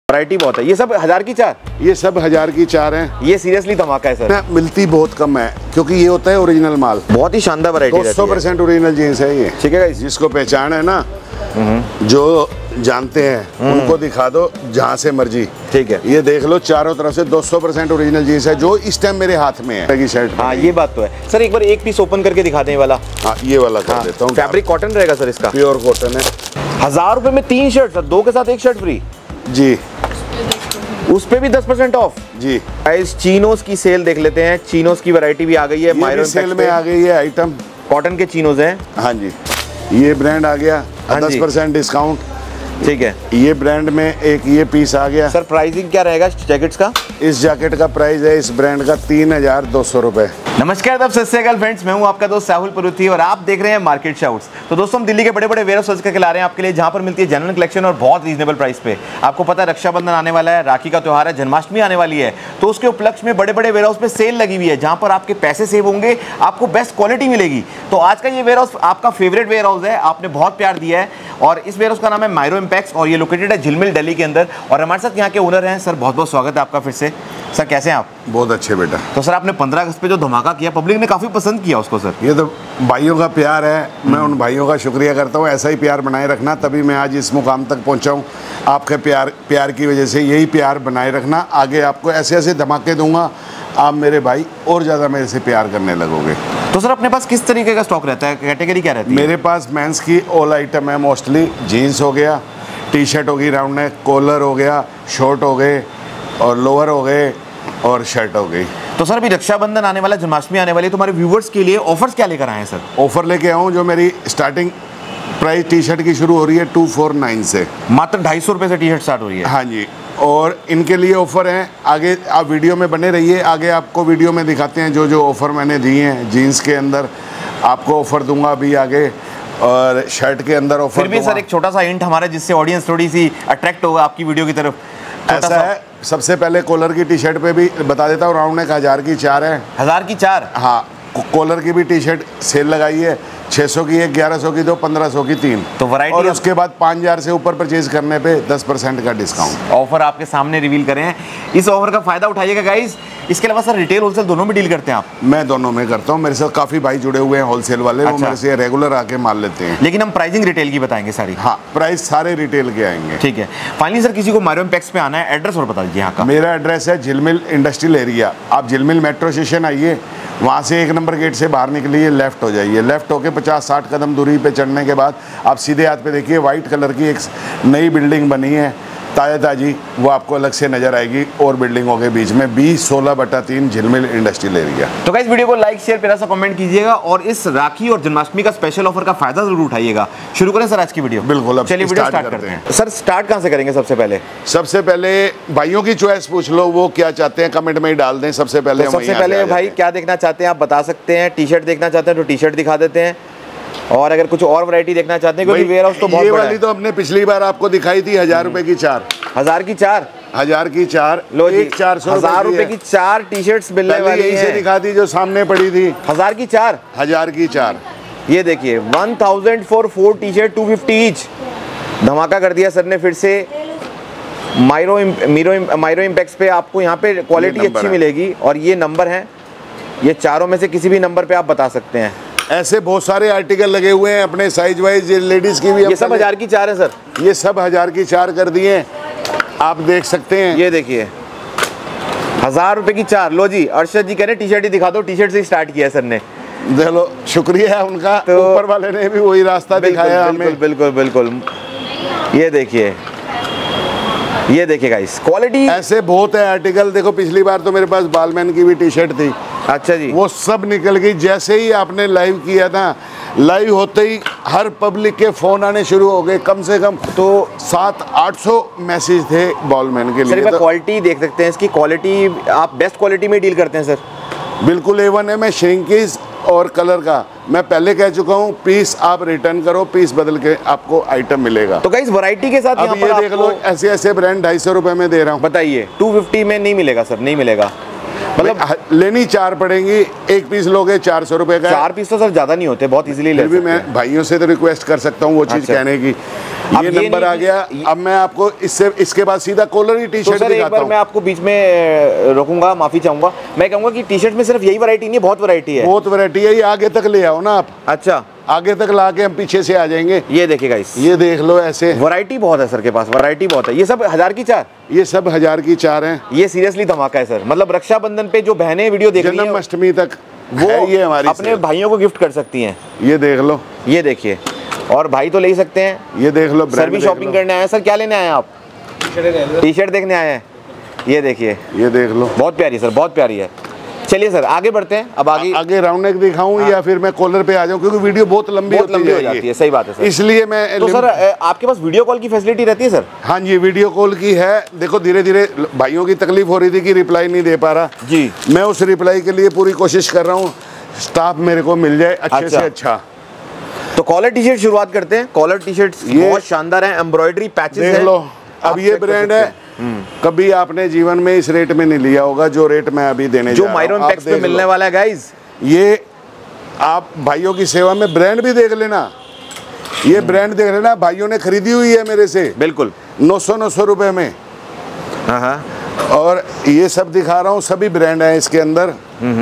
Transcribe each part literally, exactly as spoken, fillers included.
Variety बहुत है। ये सब हजार की चार, ये सब हजार की चार हैं। ये सीरियसली धमाका है सर। मिलती बहुत कम है क्योंकि ये होता है ओरिजिनल माल। बहुत ही शानदार वैरायटी दो सौ परसेंट ओरिजिनल जीन्स है ये। ठीक है गाइस, जिसको पहचान है ना, जो जानते हैं उनको दिखा दो जहाँ से मर्जी। ठीक है, ये देख लो चारों तरफ से दो सौ परसेंट ओरिजिनल जीन्स है जो इस टाइम मेरे हाथ में है। शर्ट, हाँ ये बात तो है सर। एक बार एक पीस ओपन करके दिखा दें वाला। हाँ ये वाला कर हाँ, देता हूँ। फैब्रिक कॉटन रहेगा सर इसका, प्योर कॉटन है। हजार रुपए में तीन शर्ट सर, दो के साथ एक शर्ट फ्री जी। उस पे भी दस परसेंट ऑफ जी। गाइस चीनोस की सेल देख लेते हैं। चीनोस की वैरायटी भी आ गई है, मायरो सेल में आ गई है आइटम। कॉटन के चीनोस हैं। हाँ जी, ये ब्रांड आ गया दस परसेंट डिस्काउंट। ठीक है, ये ब्रांड में एक ये पीस आ गया। सर प्राइसिंग क्या रहेगा जैकेट्स का? इस जैकेट का प्राइस है इस ब्रांड का तीन हजार दो सौ रुपए। नमस्कार, तब सत श्री अकाल फ्रेंड्स, मैं हूं आपका दोस्त साहुल परुथी और आप देख रहे हैं मार्केट शाउट्स। तो दोस्तों हम दिल्ली के बड़े बड़े वेयर हाउस करके ला रहे हैं आपके लिए, जहां पर मिलती है जेन्युइन कलेक्शन और बहुत रीजनेबल प्राइस पे। आपको पता है रक्षाबंधन आने वाला है, राखी का त्योहार है, जन्माष्टमी आने वाली है, तो उसके उपलक्ष्य में बड़े बड़े वेयर हाउस पे सेल लगी हुई है, जहां पर आपके पैसे सेव होंगे, आपको बेस्ट क्वालिटी मिलेगी। तो आज का ये वेयर हाउस आपका फेवरेट वेयर हाउस है, आपने बहुत प्यार दिया है और इस वेयर हाउस का नाम है मायरो इम्पैक्स और ये लोकेटेड है झिलमिल दिल्ली के अंदर। और हमारे साथ यहाँ के ओनर हैं सर, बहुत बहुत स्वागत है आपका फिर से। सर कैसे हैं आप? बहुत अच्छे बेटा। तो सर आपने पंद्रह अगस्त पे जो धमाका किया, पब्लिक ने काफी पसंद किया उसको सर। ये तो भाइयों का प्यार है, मैं उन भाइयों का शुक्रिया करता हूँ। ऐसा ही प्यार बनाए रखना, तभी मैं आज इस मुकाम तक पहुँचा हूँ। आपके प्यार प्यार की वजह से यही प्यार बनाए रखना। आगे आपको ऐसे ऐसे धमाके दूंगा, आप मेरे भाई और ज़्यादा मेरे से प्यार करने लगोगे। तो सर अपने पास किस तरीके का स्टॉक रहता है, कैटेगरी क्या रहती है? मेरे पास मेंस की ऑल आइटम है मोस्टली। जीन्स हो गया, टी शर्ट होगी राउंड नेक, कॉलर हो गया, शॉर्ट हो गए और लोअर हो गए और शर्ट हो गई। तो सर अभी रक्षाबंधन आने वाला, जन्माष्टमी आने वाली है, तो हमारे व्यूवर्स के लिए ऑफर्स क्या लेकर आए हैं सर? ऑफर लेके आऊँ जो मेरी स्टार्टिंग प्राइस टी शर्ट की शुरू हो रही है टू फोर नाइन से, मात्र ढाई सौ रुपये से टी शर्ट स्टार्ट हो रही है। हाँ जी, और इनके लिए ऑफर हैं। आगे आप वीडियो में बने रहिए, आगे आपको वीडियो में दिखाते हैं जो जो ऑफर मैंने दिए हैं। जीन्स के अंदर आपको ऑफर दूंगा अभी आगे, और शर्ट के अंदर ऑफर। फिर भी सर एक छोटा सा हिंट हमारा, जिससे ऑडियंस थोड़ी सी अट्रैक्ट होगा आपकी वीडियो की तरफ। ऐसा है, सबसे पहले कॉलर की टी शर्ट पे भी बता देता हूँ, राउंड नेक हजार की चार है। हजार की चार? हाँ, कॉलर की भी टी शर्ट सेल लगाई है, छः सौ की एक, ग्यारह सौ की दो, पंद्रह सौ की तीन। तो वैरायटी, और उसके बाद पाँच हज़ार से ऊपर परचेज करने पे दस परसेंट का डिस्काउंट। ऑफर आपके सामने रिवील करें हैं, इस ऑफर का फायदा उठाइएगा गाइस। इसके अलावा सर रिटेल होलसेल दोनों में डील करते हैं आप? मैं दोनों में करता हूँ, मेरे साथ काफ़ी भाई जुड़े हुए हैं होलसेल वाले। अच्छा। वो मेरे से रेगुलर आके माल लेते हैं। लेकिन हम प्राइसिंग रिटेल की बताएंगे सारी। हाँ, प्राइस सारे रिटेल के आएंगे। ठीक है, फाइनली सर किसी को मायरो इम्पैक्स पे आना है, एड्रेस और बता दीजिए यहाँ का। मेरा एड्रेस है झिलमिल इंडस्ट्रियल एरिया। आप झिलमिल मेट्रो स्टेशन आइए, वहाँ से एक नंबर गेट से बाहर निकलिए, लेफ्ट हो जाइए। लेफ्ट होके पचास साठ कदम दूरी पे चढ़ने के बाद आप सीधे हाथ पे देखिए, वाइट कलर की एक नई बिल्डिंग बनी है ताज़ा ताजी, वो आपको अलग से नजर आएगी। और बिल्डिंगों के बीच में बी सोलह बटा तीन झिलमिल इंडस्ट्रियल एरिया। तो गाइस वीडियो को लाइक शेयर प्यारा सा कमेंट कीजिएगा और इस राखी और जन्माष्टमी का स्पेशल ऑफर का फायदा जरूर उठाइएगा। शुरू करें सर आज की वीडियो? बिल्कुल, अब चलिए वीडियो स्टार्ट करते हैं। सर स्टार्ट कहाँ से करेंगे? सबसे पहले सबसे पहले भाइयों की चॉइस पूछ लो, वो क्या चाहते हैं कमेंट में ही डाल दें। सबसे पहले तो सबसे पहले भाई क्या देखना चाहते हैं आप बता सकते हैं। टी शर्ट देखना चाहते हैं तो टी शर्ट दिखा देते हैं, और अगर कुछ और वैरायटी देखना चाहते हैं क्योंकि वेयर हाउस तो बहुत ये बड़ा वाली है। तो हमने पिछली बार आपको दिखाई थी हजार रुपए की चार। हजार की चार? हजार की चार। लो जी, चार सौ हजार रुपए की चार टी शर्ट्स मिलने वाली यही से दिखा दी जो सामने पड़ी थी। हजार की चार? हजार की चार। ये देखिए one thousand for four T shirt, two fifty each. धमाका कर दिया सर ने फिर से। मायरो मीरो मायरो इम्पैक्स पे आपको यहाँ पे क्वालिटी अच्छी मिलेगी और ये नंबर है, ये चारों में से किसी भी नंबर पे आप बता सकते हैं। ऐसे बहुत सारे आर्टिकल लगे हुए हैं अपने साइज वाइज, लेडीज की भी। ये सब हजार की चार है सर? ये सब हजार की चार कर दिए, आप देख सकते हैं। ये देखिए हजार रुपए की चार। लो जी, अर्शद जी कह रहे टी शर्ट ही दिखा दो, टी शर्ट से स्टार्ट किया है सर ने। चलो शुक्रिया है उनका, तो ऊपर वाले ने भी वही रास्ता दिखाया हमें। बिल्कुल बिल्कुल बिल्कुल। ये देखिए, ये देखिए गाइस क्वालिटी। ऐसे बहुत है आर्टिकल। देखो पिछली बार तो मेरे पास बालमैन की भी टी शर्ट थी। अच्छा जी, वो सब निकल गई जैसे ही आपने लाइव किया था। लाइव होते ही हर पब्लिक के फोन आने शुरू हो गए, कम से कम तो सात आठ सौ मैसेज थे बॉलमैन के लिए। तो क्वालिटी देख सकते हैं, इसकी क्वालिटी आप बेस्ट क्वालिटी में डील करते हैं सर? बिल्कुल ए वन है। मैं श्रिंकेज और कलर का मैं पहले कह चुका हूँ, पीस आप रिटर्न करो, पीस बदल के आपको आइटम मिलेगा। तो गाइस वैरायटी के साथ अब ये देख लो, ऐसे ऐसे ब्रांड ढाई सौ रुपए में दे रहा हूँ। बताइए, टू फिफ्टी में नहीं मिलेगा सर? नहीं मिलेगा। मतलब लेनी चार पड़ेंगी, एक पीस लोगे चार सौ रुपए का। चार पीस तो सर ज्यादा नहीं होते, बहुत इजीली ले फिर भी मैं भाइयों से तो रिक्वेस्ट कर सकता हूँ वो चीज अच्छा। कहने की। ये नंबर आ गया। अब मैं आपको इससे इसके बाद सीधा कॉलर ही टी तो शर्ट सर एक दिखाता बार हूँ। मैं आपको बीच में रोकूंगा, माफी चाहूंगा। मैं कहूंगा कि टी शर्ट में सिर्फ यही वैरायटी नहीं है, बहुत वैरायटी है। बहुत वैरायटी है, ये आगे तक ले आओ ना आप। अच्छा, आगे तक ला के हम पीछे से आ जाएंगे। ये देखिएगा, इस ये देख लो, ऐसे वैरायटी बहुत है सर के पास, वैरायटी बहुत है। ये सब हजार की चार, ये सब हजार की चार हैं। ये सीरियसली धमाका है सर। मतलब रक्षाबंधन पे जो बहनें वीडियो देख रही हैं, जन्माष्टमी तक वो है ये हमारी अपने भाइयों को गिफ्ट कर सकती हैं। ये देख लो, ये देखिए, और भाई तो ले ही सकते हैं। ये देख लो, सर ब्रांड भी देख शॉपिंग लो। करने आए हैं। सर क्या लेने आए हैं आप? टी शर्ट देखने आए हैं। ये देखिए, ये देख लो, बहुत प्यारी सर, बहुत प्यारी है। चलिए सर आगे बढ़ते हैं। अब आगे आगे राउंड नेक दिखाऊं या फिर मैं कॉलर पे आ जाऊं, क्योंकि वीडियो बहुत लंबी बहुत होती लंबी हो जाती है। सही बात है सर, इसलिए मैं तो सर आपके पास वीडियो कॉल की फैसिलिटी रहती है सर? हाँ जी, वीडियो कॉल की है। देखो धीरे धीरे भाइयों की तकलीफ हो रही थी कि रिप्लाई नहीं दे पा रहा जी, मैं उस रिप्लाई के लिए पूरी कोशिश कर रहा हूँ, स्टाफ मेरे को मिल जाए अच्छे अच्छा। से अच्छा। तो कॉलर टी शर्ट शुरुआत करते हैं। कॉलर टी शर्ट ये बहुत शानदार है, एम्ब्रॉयडरी पैचेस देख है। लो, अब ये ब्रांड है, कभी आपने जीवन में इस रेट में नहीं लिया होगा जो रेट मैं अभी देने जो जा रहा हूं। मायरन आप पैक्स पे देख मिलने लो। वाला है गाइस। ये आप भाइयों की सेवा में ब्रांड भी देख लेना, ये ब्रांड देख लेना, भाइयों ने खरीदी हुई है मेरे से बिल्कुल नौ सौ नौ सौ रुपए में। हाँ हाँ, और ये सब दिखा रहा हूँ, सभी ब्रांड है इसके अंदर,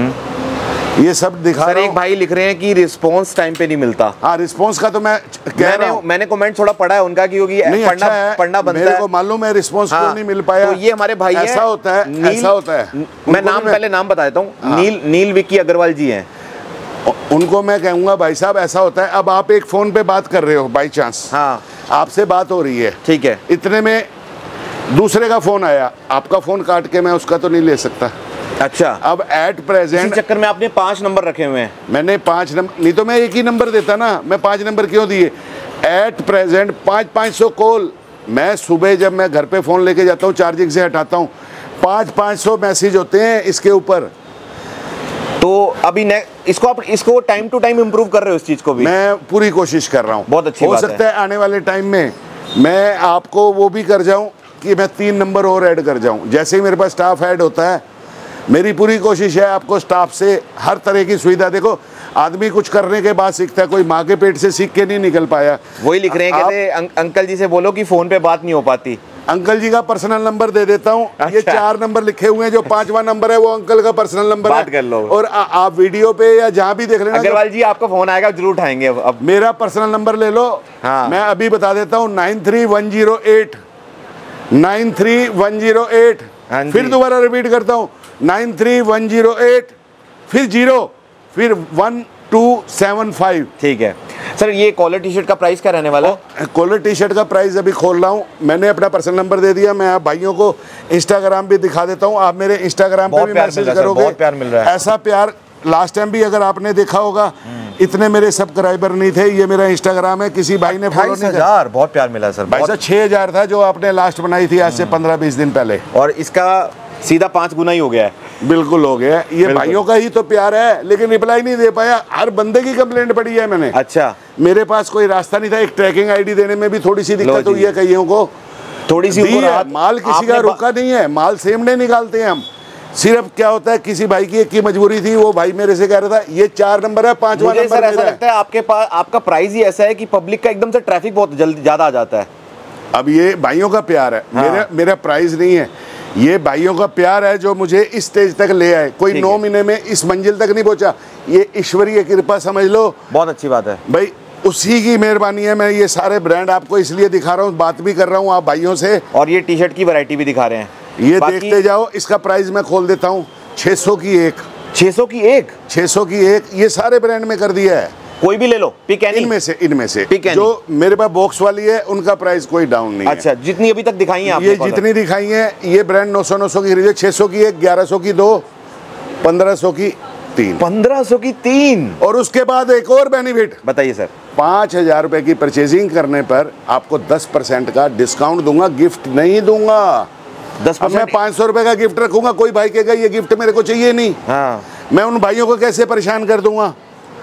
ये सब दिखा सर रहा एक हूँ। भाई लिख रहे हैं कि रिस्पांस टाइम पे नहीं मिलता। हाँ, रिस्पांस का तो मैं कह रहा मैंने हूँ। मैंने कमेंट थोड़ा पढ़ा है उनका कि क्योंकि नहीं, पढ़ना अच्छा है, पढ़ना बनता मेरे है। को मालूम है रिस्पांस हाँ, क्यों नहीं मिल पाया। तो ये हमारे भाई हैं, ऐसा होता है, नील- ऐसा होता है। मैं उनको नाम मैं- पहले नाम बता देता हूँ। हाँ। नील नील विक्की अग्रवाल जी हैं। उनको मैं कहूँगा भाई साहब ऐसा होता है, अब आप एक फ़ोन पे बात कर रहे हो बाई चांस, हाँ आपसे बात हो रही है, ठीक है, इतने में दूसरे का फ़ोन आया, आपका फ़ोन काट के मैं उसका तो नहीं ले सकता। अच्छा। अब एट इसी प्रेजेंट चक्कर में आपने पांच नंबर रखे हुए हैं। मैंने पांच नंबर, नहीं तो मैं एक ही नंबर देता ना, मैं पांच नंबर क्यों दिए? एट प्रेजेंट पाँच पाँच सौ कॉल, मैं सुबह जब मैं घर पे फ़ोन लेके जाता हूँ चार्जिंग से हटाता हूँ, पाँच पाँच सौ मैसेज होते हैं इसके ऊपर। तो अभी ने, इसको आप इसको टाइम टू टाइम इम्प्रूव कर रहे हो इस चीज़ को भी? मैं पूरी कोशिश कर रहा हूँ। बहुत अच्छी हो बात सकता है आने वाले टाइम में मैं आपको वो भी कर जाऊँ कि मैं तीन नंबर और ऐड कर जाऊँ। जैसे ही मेरे पास स्टाफ ऐड होता है, मेरी पूरी कोशिश है आपको स्टाफ से हर तरह की सुविधा। देखो आदमी कुछ करने के बाद सीखता है, कोई माँ के पेट से सीख के नहीं निकल पाया। वही लिख रहे हैं, कहते हैं, अं, अंकल जी से बोलो कि फोन पे बात नहीं हो पाती। अंकल जी का पर्सनल नंबर दे देता हूँ। अच्छा। ये चार नंबर लिखे हुए हैं, जो पांचवा नंबर है वो अंकल का पर्सनल नंबर है। बात कर लो। और आ, आप वीडियो पे या जहाँ भी देख लेना, अग्रवाल जी आपका फोन आएगा, जरूर उठाएंगे। अब अब मेरा पर्सनल नंबर ले लो। हाँ। मैं अभी बता देता हूँ, nine three one zero eight nine three one zero eight हाँ जी। फिर दोबारा रिपीट करता हूँ, nine three one zero eight फिर जीरो फिर वन टू सेवन फाइव। ठीक है सर, ये कॉलर टी शर्ट का प्राइस क्या रहने वाला है? कॉलर टी शर्ट का प्राइस अभी खोल रहा हूँ, मैंने अपना पर्सनल नंबर दे दिया। मैं आप भाइयों को इंस्टाग्राम भी दिखा देता हूँ, आप मेरे इंस्टाग्राम पे बहुत भी प्यार मैसेज मिल रहा है सर, करोगे। बहुत प्यार मिल रहा है। ऐसा प्यार लास्ट टाइम भी अगर आपने देखा होगा, इतने मेरे सब्सक्राइबर नहीं थे। ये मेरा इंस्टाग्राम है, किसी भाई ने फॉलो अट्ठाईस नहीं किया। हजार बहुत प्यार मिला सर। भाई बहुत- साहब छः हजार था जो आपने लास्ट बनाई थी आज से पंद्रह बीस दिन पहले, और इसका सीधा पांच गुना ही हो गया है। बिल्कुल हो गया। ये भाइयों का ही तो प्यार है, लेकिन रिप्लाई नहीं दे पाया। हर बंदे की कंप्लेंट पड़ी है मैंने। अच्छा, मेरे पास कोई रास्ता नहीं था, एक ट्रैकिंग आईडी देने में भी थोड़ी सी दिक्कत जी। हुई है कईयों को। थोड़ी सी दी ऊपर है, हाथ- माल किसी आपने का बा- रुका नहीं है, माल सेम डे निकालते हैं हम। सिर्फ क्या होता है, किसी भाई की एक की मजबूरी थी, वो भाई मेरे से कह रहा था ये चार नंबर है, पांचवा मुझे नंबर सर ऐसा मेरा है। लगता है आपके पास आपका प्राइस ही ऐसा है कि पब्लिक का एकदम से ट्रैफिक बहुत जल्दी ज्यादा आ जाता है। अब ये भाइयों का प्यार है। हाँ। मेरा मेरा प्राइस नहीं है, ये भाइयों का प्यार है जो मुझे इस स्टेज तक ले आए। कोई ठीक नौ है। महीने में इस मंजिल तक नहीं पहुंचा, ये ईश्वरीय कृपा समझ लो। बहुत अच्छी बात है भाई उसी की मेहरबानी है। मैं ये सारे ब्रांड आपको इसलिए दिखा रहा हूँ, बात भी कर रहा हूँ आप भाइयों से। और ये टी शर्ट की वैरायटी भी दिखा रहे हैं, ये बाकी- देखते जाओ। इसका प्राइस मैं खोल देता हूँ, छः सौ की एक छह सौ की एक, छः सौ की एक, ये सारे ब्रांड में कर दिया है। कोई भी ले लो, पिक एनी। इनमें से इनमें से Pick any। जो मेरे पास बॉक्स वाली है उनका प्राइस कोई डाउन नहीं अच्छा, जितनी अभी तक दिखाई है है। आपने ये कॉलर। जितनी दिखाई है, ये ब्रांड नौ सौ नौ सौ की खरीदे, छः सौ की एक, ग्यारह सौ की दो, पंद्रह सौ की तीन, पंद्रह सौ की तीन। और उसके बाद एक और बेनिफिट, बताइए सर। पाँच हजार रुपए की परचेजिंग करने पर आपको दस परसेंट का डिस्काउंट दूंगा, गिफ्ट नहीं दूंगा। दस अब मैं परसेंट पाँच सौ रुपए का गिफ्ट रखूंगा, कोई भाई कहेगा ये गिफ्ट मेरे को चाहिए नहीं, हाँ, मैं उन भाइयों को कैसे परेशान कर दूंगा?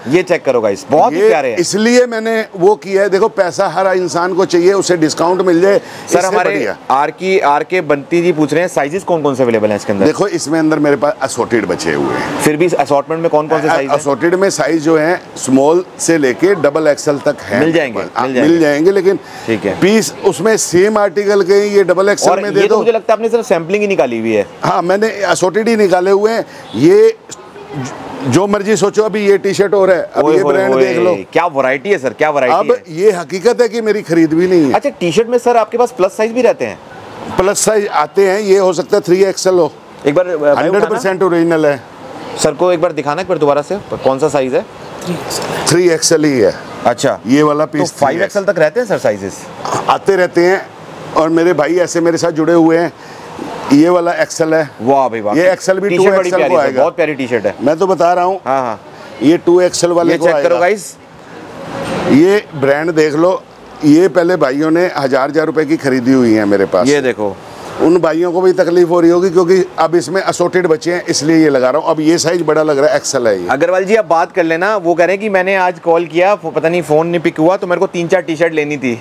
ये चेक करो गाइस, बहुत ही प्यारे हैं। इसलिए मैंने वो किया है, देखो पैसा हर इंसान को चाहिए, उसे डिस्काउंट मिल जाए। सर हमारे आर की आर के बंती जी पूछ रहे हैं साइजेस कौन कौन से अवेलेबल हैं इसके अंदर? देखो इसमें अंदर मेरे पास असॉर्टेड बचे हुए हैं। फिर भी असॉर्टमेंट में कौन कौन से साइज हैं? असॉर्टेड में साइज जो है स्मॉल से लेके डबल एक्सएल तक है। मिल जाएंगे, मिल जाएंगे, मिल जाएंगे लेकिन ठीक है, पीस उसमें सेम आर्टिकल के ये डबल एक्सएल में दे दो। तो मुझे लगता है आपने सिर्फ सैम्पलिंग ही निकाली हुई है। हाँ मैंने असॉर्टेड ही निकाले हुए हैं। ये जो मर्जी सोचो, अभी ये टी शर्ट हो रहा है, अब ये ब्रांड देख लो, क्या वैरायटी है सर, क्या वैरायटी अब है। ये हकीकत है कि मेरी खरीद भी नहीं है। अच्छा टी शर्ट में सर आपके पास प्लस साइज भी रहते हैं? प्लस साइज आते हैं, ये हो सकता है थ्री एक्सएल हो, एक बार हंड्रेड परसेंट ओरिजिनल है। सर को एक बार दिखाना एक बार दोबारा से, कौन सा साइज है? थ्री एक्सएल ही है। अच्छा ये वाला पीस तो फाइव एक्सएल तक रहते हैं सर साइजेस? आते रहते हैं, और मेरे भाई ऐसे मेरे साथ जुड़े हुए हैं। ये वाला एक्सेल है। वाह भाई वाह, ये एक्सेल भी टू एक्सेल को आएगा। बहुत प्यारी टी शर्ट है, मैं तो बता रहा हूँ। हाँ हाँ ये टू एक्सेल वाले ये को चेक आएगा। करो गाइस, ये ब्रांड देख लो। ये पहले भाइयों ने हजार हजार रुपए की खरीदी हुई है मेरे पास। ये देखो, उन भाइयों को भी तकलीफ हो रही होगी क्योंकि अब इसमें असॉर्टेड बचे हैं, इसलिए ये लगा रहा हूँ। अब ये साइज बड़ा लग रहा है, एक्सेल है ये। अग्रवाल जी आप बात कर लेना, वो कह रहे हैं कि मैंने आज कॉल किया, पता नहीं फोन नहीं पिक हुआ, तो मेरे को तीन चार टी शर्ट लेनी थी।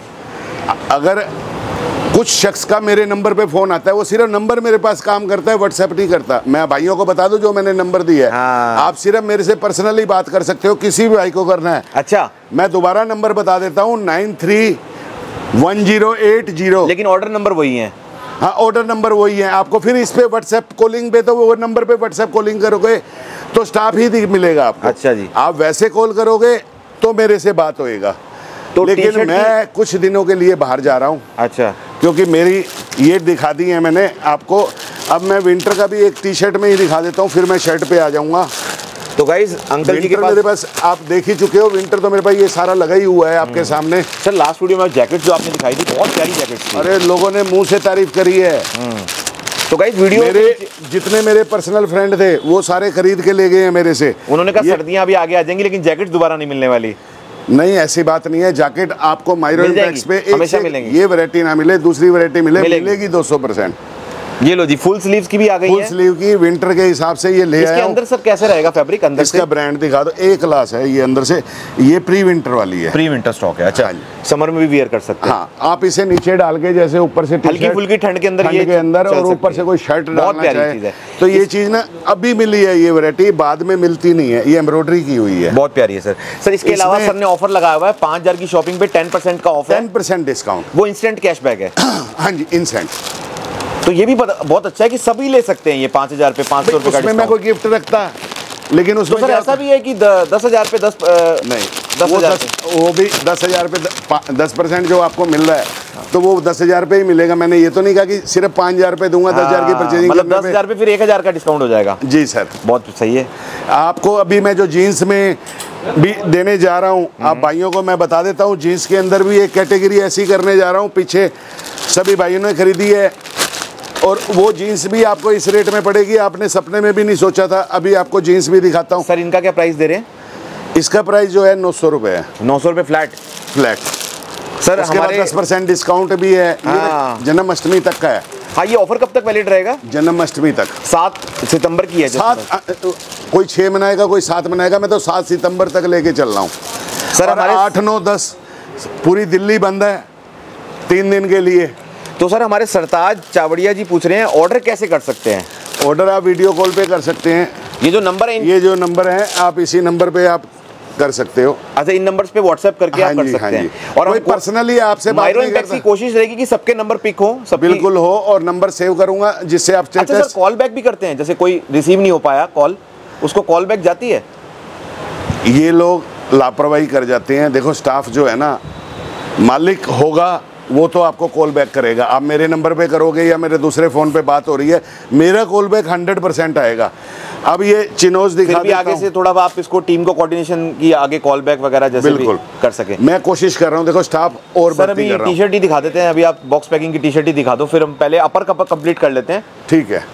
अगर कुछ शख्स का मेरे नंबर पे फोन आता है, वो सिर्फ नंबर मेरे पास काम करता है, व्हाट्सएप नहीं करता। मैं भाइयों को बता दूं जो मैंने नंबर दिया है। हाँ। आप सिर्फ मेरे से पर्सनली बात कर सकते हो, किसी भी भाई को करना है। अच्छा मैं दोबारा नंबर बता देता हूँ, nine three one zero eight zero. लेकिन ऑर्डर नंबर वही है? हाँ ऑर्डर नंबर वही है आपको। फिर इस पे व्हाट्सएप कॉलिंग पे, तो वो नंबर पे व्हाट्सएप कॉलिंग करोगे तो स्टाफ ही मिलेगा आपको। अच्छा जी। आप वैसे कॉल करोगे तो मेरे से बात होएगा। तो लेकिन मैं कुछ दिनों के लिए बाहर जा रहा हूँ। अच्छा, क्योंकि मेरी ये दिखा दी है मैंने आपको। अब मैं विंटर का भी एक टी शर्ट में ही दिखा देता हूँ, फिर मैं शर्ट पे आ जाऊँगा। तो गाइस अंकल जी के पास मेरे पास आप देख ही चुके हो, विंटर तो मेरे पास ये सारा लगा ही हुआ है आपके सामने। सर लास्ट वीडियो में जैकेट जो आपने दिखाई थी बहुत प्यारी जैकेट थी। अरे लोगों ने मुंह से तारीफ करी है। तो गाइस वीडियो मेरे जितने मेरे पर्सनल फ्रेंड थे वो सारे खरीद के ले गए हैं मेरे से। उन्होंने कहा सर्दियां अभी आगे आ जाएंगी लेकिन जैकेट दोबारा नहीं मिलने वाली। नहीं ऐसी बात नहीं है, जैकेट आपको माइरोन पैक्स पे एक हमेशा से मिलेंगी। ये वैरायटी ना मिले दूसरी वैरायटी मिले, मिलेगी दो सौ परसेंट। ये लो जी, फुल स्लीव्स की भी आ गई फुल है। स्लीव की विंटर के हिसाब से ये ले आया हूं। इसके अंदर सर कैसे रहेगा फैब्रिक? अंदर इसका से ब्रांड दिखा दो। ए क्लास है ये अंदर से, ये प्री विंटर वाली है। प्री विंटर स्टॉक है। अच्छा, समर में भी वियर कर सकते हैं। हाँ, आप इसे नीचे डाल के जैसे ऊपर से हल्की फुल्की ठंड के अंदर, ये के अंदर और ऊपर से कोई शर्ट डालना चाहे तो ये चीज ना अभी मिली है। ये वैरायटी बाद में मिलती नहीं है, ये एम्ब्रॉयडरी की हुई है, बहुत प्यारी है सर। सर इसके अलावा सर ने ऑफर लगाया हुआ है, पाँच हजार की शॉपिंग पे टेन परसेंट का ऑफर, टेन परसेंट डिस्काउंट। वो इंस्टेंट कैशबैक है। हाँ जी, इंस्टेंट। तो ये भी बहुत अच्छा है कि सभी ले सकते हैं ये पाँच हजार पे पाँच सौ रुपए का। उसमें मैं कोई गिफ्ट रखता, लेकिन उसमें तो सर ऐसा भी है कि दस हजार पे दस नहीं, दस वो, हजार दस, वो भी दस हजार पे दस परसेंट जो आपको मिल रहा है तो वो दस हजार पे ही मिलेगा। मैंने ये तो नहीं कहा कि सिर्फ पाँच हजार पे दूंगा। दस हजार की परचेजिंग मतलब दस हजार पे फिर एक हजार का डिस्काउंट हो जाएगा। जी सर, बहुत सही है। आपको अभी मैं जो जीन्स में भी देने जा रहा हूँ, आप भाइयों को मैं बता देता हूँ, जीन्स के अंदर भी एक कैटेगरी ऐसी करने जा रहा हूँ। पीछे सभी भाइयों ने खरीदी है और वो जीन्स भी आपको इस रेट में पड़ेगी, आपने सपने में भी नहीं सोचा था। अभी आपको जीन्स भी दिखाता हूँ। सर इनका क्या प्राइस दे रहे हैं? इसका प्राइस जो है नौ सौ रुपये है। नौ सौ रुपये फ्लैट फ्लैट सर। हमारे दस परसेंट डिस्काउंट भी है। हाँ। जन्माष्टमी तक का है। हाँ, ये ऑफर कब तक वैलिड रहेगा? जन्माष्टमी तक, सात सितंबर की है। सात, कोई छः मनाएगा कोई सात मनाएगा, मैं तो सात सितंबर तक लेके चल रहा हूँ सर। हमारे आठ नौ दस पूरी दिल्ली बंद है तीन दिन के लिए। तो सर हमारे सरताज चावड़िया जी पूछ रहे हैं ऑर्डर कैसे कर सकते हैं? ऑर्डर आप वीडियो कॉल पे कर सकते हैं। ये जो नंबर है, ये जो नंबर है आप इसी नंबर पे आप कर सकते हो। अच्छा, इन नंबर्स पे व्हाट्सएप करके हाँ आप कर जी, सकते हाँ हैं। और कोई पर्सनली आपसे बात नहीं करता। की कोशिश रहेगी कि सबके नंबर पिक हो, सब बिल्कुल हो, और नंबर सेव करूंगा जिससे आप। अच्छा सर, कॉल बैक भी करते हैं? जैसे कोई रिसीव नहीं हो पाया कॉल, उसको कॉल बैक जाती है? ये लोग लापरवाही कर जाते हैं। देखो स्टाफ जो है ना, मालिक होगा वो तो आपको कॉल बैक करेगा। आप मेरे नंबर पे करोगे या मेरे दूसरे फ़ोन पे बात हो रही है, मेरा कॉल बैक हंड्रेड परसेंट आएगा। अब ये चिनोज दिखा भी आगे से थोड़ा आप इसको टीम को कोऑर्डिनेशन की आगे कॉल बैक वगैरह जैसे बिल्कुल भी कर सके। मैं कोशिश कर रहा हूँ। देखो स्टाफ और सर अभी टी शर्ट ही दिखा देते हैं। अभी आप बॉक्स पैकिंग की टी शर्ट ही दिखा दो, फिर हम पहले अपर कपर कंप्लीट कर लेते हैं। ठीक है।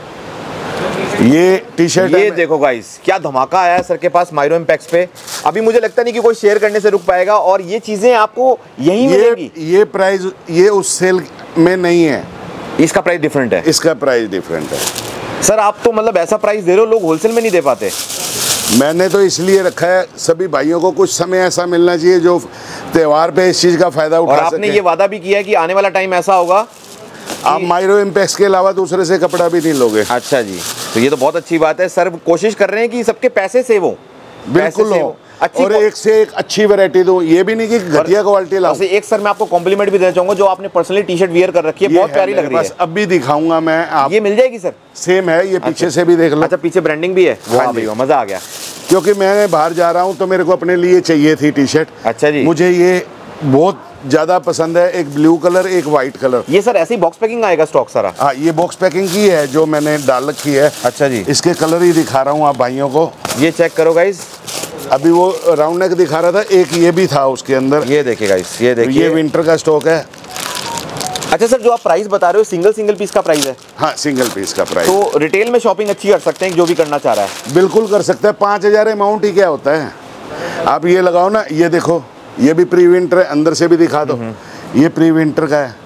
ये टी शर्ट, ये देखो गाइस क्या धमाका आया है सर के पास माइरो इम्पैक्स पे। अभी मुझे लगता नहीं कि कोई शेयर करने से रुक पाएगा, और ये चीजें आपको यही मिलेंगी। ये प्राइस ये उस सेल में नहीं है, इसका प्राइस डिफरेंट है। इसका प्राइस डिफरेंट है सर। आप तो मतलब ऐसा प्राइस दे रहे हो, लोग होलसेल में नहीं दे पाते। मैंने तो इसलिए रखा है, सभी भाइयों को कुछ समय ऐसा मिलना चाहिए जो त्योहार पे इस चीज़ का फ़ायदा उठा सके। और आपने ये वादा भी किया है कि आने वाला टाइम ऐसा होगा आप माइरो इम्पैक्स के अलावा दूसरे से कपड़ा भी नहीं लोगे। अच्छा जी, तो ये तो बहुत अच्छी बात है सर। कोशिश कर रहे हैं कि सबके पैसे सेव हो, बिल्कुल हो, और एक से एक अच्छी वैरायटी दूं, ये भी नहीं कि घटिया क्वालिटी लाऊं। एक सर मैं आपको कॉम्प्लीमेंट भी देना चाहूंगा, जो आपने पर्सनली टी शर्ट वियर कर रखी है, बहुत प्यारी लग रही है। बस अब भी दिखाऊंगा मैं आप, ये मिल जाएगी सर? सेम है ये, पीछे से भी देख लो। अच्छा, पीछे ब्रांडिंग भी है। वाह भाई वाह, मजा आ गया। क्योंकि मैं बाहर जा रहा हूँ तो मेरे को अपने लिए चाहिए थी टी शर्ट। अच्छा जी, मुझे ये बहुत ज़्यादा पसंद है, एक ब्लू कलर एक वाइट कलर। ये सर ऐसे ही बॉक्स पैकिंग आएगा स्टॉक सारा? हाँ, ये बॉक्स पैकिंग की है जो मैंने डाल रखी है। अच्छा जी, इसके कलर ही दिखा रहा हूँ आप भाइयों को, ये चेक करो गाइस। अभी वो राउंड नेक दिखा रहा था, एक ये भी था उसके अंदर। ये देखिए गाइस, ये देखिए, ये विंटर का स्टॉक है। अच्छा सर, जो आप प्राइस बता रहे हो सिंगल सिंगल पीस का प्राइस है? हाँ, सिंगल पीस का प्राइस। तो रिटेल में शॉपिंग अच्छी कर सकते हैं जो भी करना चाह रहा है? बिल्कुल कर सकते हैं। पाँच हज़ार अमाउंट ही क्या होता है। आप ये लगाओ ना, ये देखो, ये भी प्री विंटर है, अंदर से भी दिखा दो, ये प्री विंटर का है।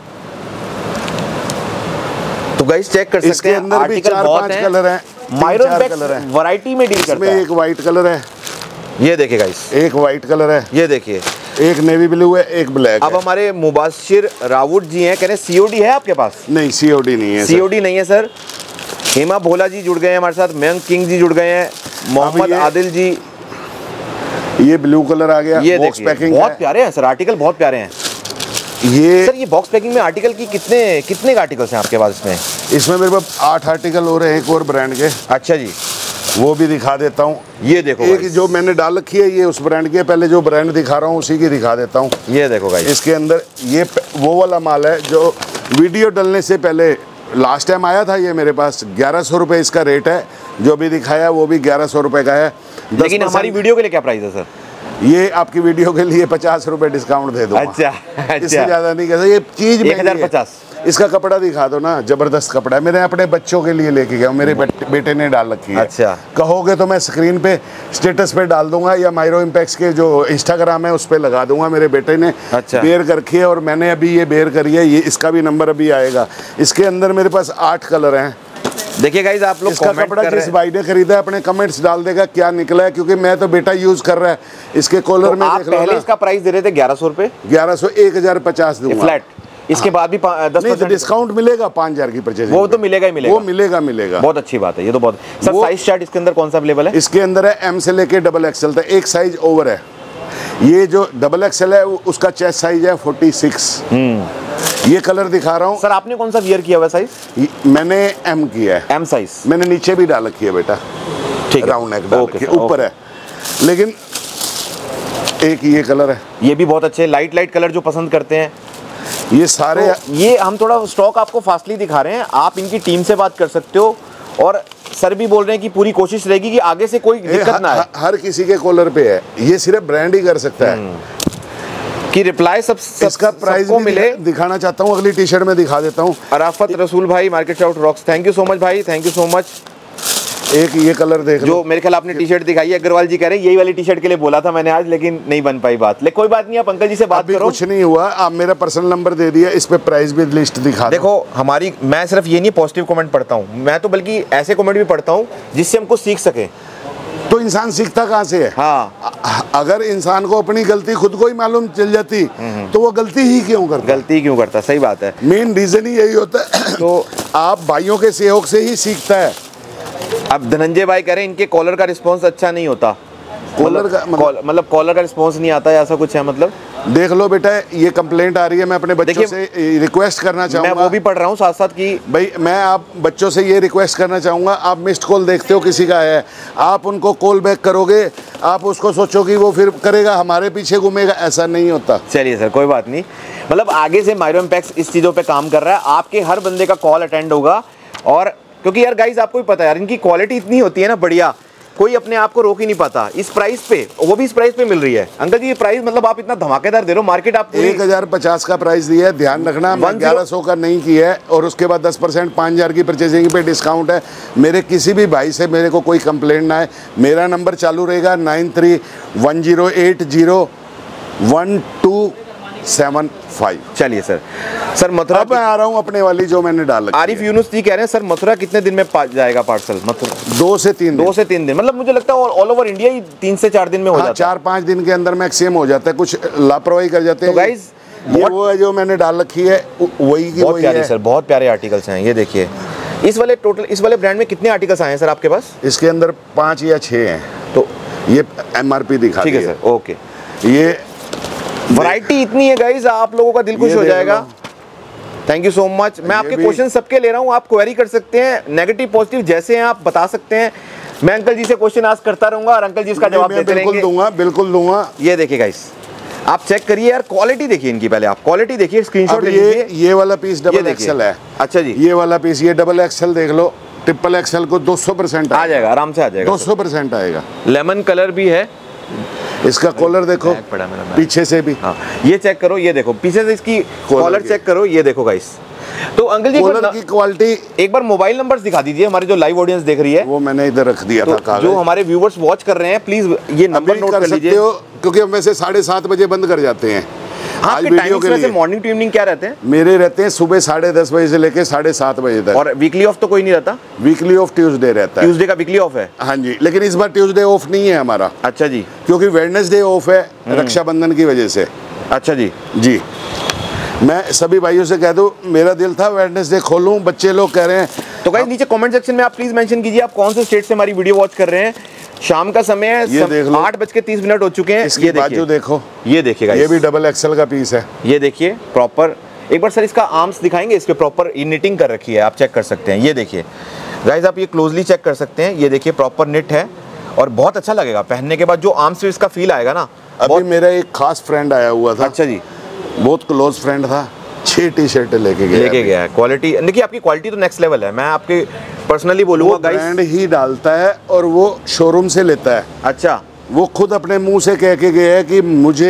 तो गाइस चेक कर सकते हैं, इसके अंदर भी चार पांच कलर हैं, माइरो इम्पैक्ट वैरायटी में डील करता है। एक वाइट कलर है, ये देखिए गाइस, एक वाइट कलर है, ये देखिए, एक नेवी ब्लू है, एक ब्लैक। अब हमारे मुबाशिर रावुत जी हैं, कह रहे सीओडी है आपके पास? नहीं, सीओडी नहीं है। सीओडी नहीं है सर। हेमा भोला जी जुड़ गए हैं हमारे साथ, मयंक किंग जी जुड़ गए हैं, मोहम्मद आदिल जी। ये ब्लू कलर आ गया, ये बॉक्स पैकिंग बहुत प्यारे हैं सर, आर्टिकल बहुत प्यारे हैं। ये सर ये बॉक्स पैकिंग में आर्टिकल की कितने कितने आर्टिकल्स हैं आपके पास इसमें? इसमें मेरे पास आठ आर्टिकल हो रहे हैं एक और ब्रांड के। अच्छा जी, वो भी दिखा देता हूँ। ये देखो, एक जो मैंने डाल रखी है ये उस ब्रांड की है। पहले जो ब्रांड दिखा रहा हूँ उसी की दिखा देता हूँ। ये देखो गाइस, इसके अंदर ये वो वाला माल है जो वीडियो डलने से पहले लास्ट टाइम आया था। ये मेरे पास ग्यारह सौ रुपये इसका रेट है, जो भी दिखाया वो भी ग्यारह सौ रुपये का है। लेकिन हमारी वीडियो के लिए क्या प्राइस है सर? ये आपकी वीडियो के लिए पचास रुपए डिस्काउंट दे दो। अच्छा, अच्छा। इससे ज्यादा नहीं कहता। ये चीज एक हजार पचास। इसका कपड़ा दिखा दो ना, जबरदस्त कपड़ा है। मैंने अपने बच्चों के लिए लेके गया, मेरे बेटे ने डाल रखी है। अच्छा, कहोगे तो मैं स्क्रीन पे स्टेटस पे डाल दूंगा, या माइरो इम्पैक्स के जो इंस्टाग्राम है उस पर लगा दूंगा। मेरे बेटे ने अच्छा बेयर कर रखी है और मैंने अभी ये बेयर करी है। ये इसका भी नंबर अभी आएगा। इसके अंदर मेरे पास आठ कलर हैं। देखिए गाइस, आप लोग इसका कपड़ा जिस भाई ने खरीदा है अपने कमेंट्स डाल देगा क्या निकला है, क्योंकि मैं तो बेटा यूज कर रहा है। इसके कॉलर तो में आप देख लो पहले ना, इसका प्राइस दे रहे थे ग्यारह सौ रुपए, ग्यारह सौ एक हजार पचास दूंगा फ्लैट। इसके बाद भी दस परसेंट डिस्काउंट मिलेगा पाँच हजार की परचेज। वो तो मिलेगा ही मिलेगा, वो मिलेगा मिलेगा बहुत अच्छी बात है ये तो। बहुत सर, साइज चार्ट इसके अंदर कौन सा अवेलेबल है? इसके अंदर है एम से लेके डबल एक्सएल तक, एक साइज ओवर है। ये जो डबल एक्सएल है उसका चेस्ट साइज है फोर्टी सिक्स। ये कलर दिखा रहा हूँ सर। आपने कौन सा वियर किया हुआ साइज? मैंने एम किया है। एम साइज मैंने नीचे भी डाल रखी है बेटा, ठीक है, राउंड नेक डाल रखी है, ऊपर है। लेकिन एक ये कलर है, ये भी बहुत अच्छे लाइट लाइट कलर जो पसंद करते हैं ये सारे। तो ये हम थोड़ा स्टॉक आपको फास्टली दिखा रहे हैं, आप इनकी टीम से बात कर सकते हो। और सर भी बोल रहे हैं कि पूरी कोशिश रहेगी कि आगे से कोई दिक्कत ना आए। हर, हर किसी के कॉलर पे है, ये सिर्फ ब्रांड ही कर सकता है कि रिप्लाई सब, सब इसका प्राइस भी मिले। दिखाना चाहता हूँ, अगली टी शर्ट में दिखा देता हूँ। अराफत रसूल भाई, market shout rocks, thank you so much भाई, थैंक यू सो मच। एक ये कलर देख लो, जो मेरे ख्याल आपने टी शर्ट दिखाई है, अग्रवाल जी कह रहे हैं यही वाली टी शर्ट के लिए बोला था मैंने आज, लेकिन नहीं बन पाई बात। लेकिन कोई बात नहीं, आप अंकल जी से बात करो। कुछ नहीं हुआ, आप मेरा पर्सनल नंबर दे दिया, इस पे प्राइस भी लिस्ट दिखा। देखो हमारी, मैं सिर्फ ये नहीं पॉजिटिव कमेंट पढ़ता हूँ, मैं तो बल्कि ऐसे कमेंट भी पढ़ता हूँ जिससे हमको सीख सके। तो इंसान सीखता कहाँ से है? हाँ, अगर इंसान को अपनी गलती खुद को ही मालूम चल जाती तो वो गलती ही क्यों करता? गलती क्यों करता, सही बात है। मेन रीजन ही यही होता है। तो आप भाइयों के सहयोग से ही सीखता है। अब धनंजय भाई कह रहे हैं इनके कॉलर का रिस्पांस अच्छा नहीं होता। कॉलर का मतलब कॉलर का रिस्पांस नहीं आता है, ऐसा कुछ है? मतलब देख लो बेटा, ये कंप्लेंट आ रही है। मैं अपने बच्चों से रिक्वेस्ट करना चाहूँगा, मैं वो भी पढ़ रहा हूँ साथ साथ कि भाई मैं आप बच्चों से ये रिक्वेस्ट करना चाहूँगा, आप मिस्ड कॉल देखते हो किसी का है, आप उनको कॉल बैक करोगे, आप उसको सोचो कि वो फिर करेगा, हमारे पीछे घूमेगा, ऐसा नहीं होता। चलिए सर, कोई बात नहीं। मतलब आगे से माइरो इम्पैक्स इस चीज़ों पे काम कर रहा है, आपके हर बंदे का कॉल अटेंड होगा। और क्योंकि यार गाइस आपको भी पता है यार, इनकी क्वालिटी इतनी होती है ना बढ़िया, कोई अपने आप को रोक ही नहीं पाता। इस प्राइस पे, वो भी इस प्राइस पे मिल रही है। अंकल जी ये प्राइस मतलब आप इतना धमाकेदार दे रहे हो, मार्केट आप एक हजार पचास का प्राइस दिया है, ध्यान रखना। मैं ग्यारह सौ का नहीं किया है, और उसके बाद दस परसेंट पाँच हजार की परचेजिंग पे डिस्काउंट है। मेरे किसी भी भाई से मेरे को कोई कंप्लेंट ना है। मेरा नंबर चालू रहेगा nine three one zero eight zero one two seven five. चलिए सर सर मथुरा अब मैं आ रहा हूँ अपने वाली जो मैंने डाल रखी आरिफ यूनुस जी कह रहे हैं सर मथुरा कितने दिन में पा जाएगा पार्सल? मथुरा दो से तीन दो से तीन दिन, मतलब मुझे लगता है ऑल ओवर इंडिया ही तीन से चार दिन में हो हाँ, जाता है। चार पाँच दिन के अंदर मैक्सिमम हो जाता है, कुछ लापरवाही कर जाते तो हैं। गाइस ये वो है जो मैंने डाल रखी है, वही की बहुत वही प्यारे है। सर, बहुत प्यारे आर्टिकल्स हैं। ये देखिए इस वाले टोटल इस वाले ब्रांड में कितने आर्टिकल्स आए हैं सर आपके पास? इसके अंदर पाँच या छः हैं। तो ये एमआरपी दिखा ठीक है दी सर, ओके। ये वैरायटी इतनी है गाइस, आप लोगों का दिल खुश ये हो देख जाएगा। Thank you so much. मैं ये आपके भी- क्वेश्चन सबके ले रहा हूँ, आप क्वेरी कर सकते हैं, नेगेटिव पॉजिटिव जैसे हैं आप बता सकते हैं। मैं अंकल जी से क्वेश्चन आस्क करता रहूंगा और अंकल जी इसका जवाब मैं देते बिल्कुल रहेंगे। दूंगा, बिल्कुल दूंगा। ये देखिए गाइस, आप चेक करिए यार, क्वालिटी देखिए इनकी, पहले आप क्वालिटी देखिए, स्क्रीनशॉट अब ले ये लीजिए। ये वाला पीस ये डबल देखिए। एक्सल है। अच्छा जी, ये वाला पीस, ये डबल एक्सल देख लो, ट्रिपल एक्सल को दो सौ परसेंट आ जाएगा, आराम से आ जाएगा। दो सौ परसेंट आएगा। लेमन कलर भी है, इसका कॉलर देखो बैग पड़ा मेरा बैग। पीछे से भी। हाँ ये चेक करो, ये देखो पीछे से इसकी कॉलर की। चेक करो, ये देखो गाइस। तो अंकल जी एक कॉलर बार की क्वालिटी, एक बार मोबाइल नंबर्स दिखा दीजिए, हमारे जो लाइव ऑडियंस देख रही है। वो मैंने इधर रख दिया तो था कागज। जो हमारे व्यूवर्स वॉच कर रहे हैं प्लीज ये नंबर अभी नोट कर कर सकते लीजिए। हो, क्योंकि हम वैसे साढ़े सात बजे बंद कर जाते हैं। आज आपके वीडियो टाइमिंग्स के में से लिए मॉर्निंग टू इवनिंग क्या रहते हैं? मेरे रहते हैं सुबह साढ़े दस बजे से लेके साढ़े सात बजे तक। और वीकली ऑफ तो कोई नहीं रहता? वीकली ऑफ ट्यूसडे रहता है। ट्यूसडे का वीकली ऑफ है? हाँ जी, लेकिन इस बार ट्यूसडे ऑफ नहीं है हमारा, अच्छा जी, क्योंकि वेडनेसडे ऑफ है रक्षाबंधन की वजह से। अच्छा जी जी, मैं सभी भाइयों से कह दूं, मेरा दिल था वेडनेसडे खोलूं, बच्चे लोग कह रहे हैं। तो गाइस नीचे कमेंट सेक्शन में आप प्लीज मेंशन कीजिए आप कौन से स्टेट से हमारी वीडियो वॉच कर रहे हैं। शाम का समय है, ये देख लो। आठ बज के तीस मिनट हो चुके हैं। इसकी ये बाजू देखिए, देखो, ये देखिए गाइस, ये भी डबल एक्सल का पीस है। ये देखिए प्रॉपर। एक बार सर इसका आर्म्स दिखाएंगे, इस पे प्रॉपर निटिंग कर रखी है, आप चेक कर सकते हैं। ये देखिए गाइस, आप ये क्लोजली चेक कर सकते हैं। ये देखिए प्रॉपर निट है और बहुत अच्छा लगेगा पहनने के बाद, जो आर्म्स पे इसका फील आएगा ना। अभी मेरा एक खास फ्रेंड आया हुआ था। अच्छा जी, बहुत क्लोज फ्रेंड था, छह टी शर्ट लेके गया लेके गया है। क्वालिटी देखिए, आपकी क्वालिटी तो नेक्स्ट लेवल है। मैं आपके पर्सनली बोलूंगा वो गाइस। ब्रांड ही डालता है और वो शोरूम से लेता है। अच्छा, वो खुद अपने मुंह से कह के गया है कि मुझे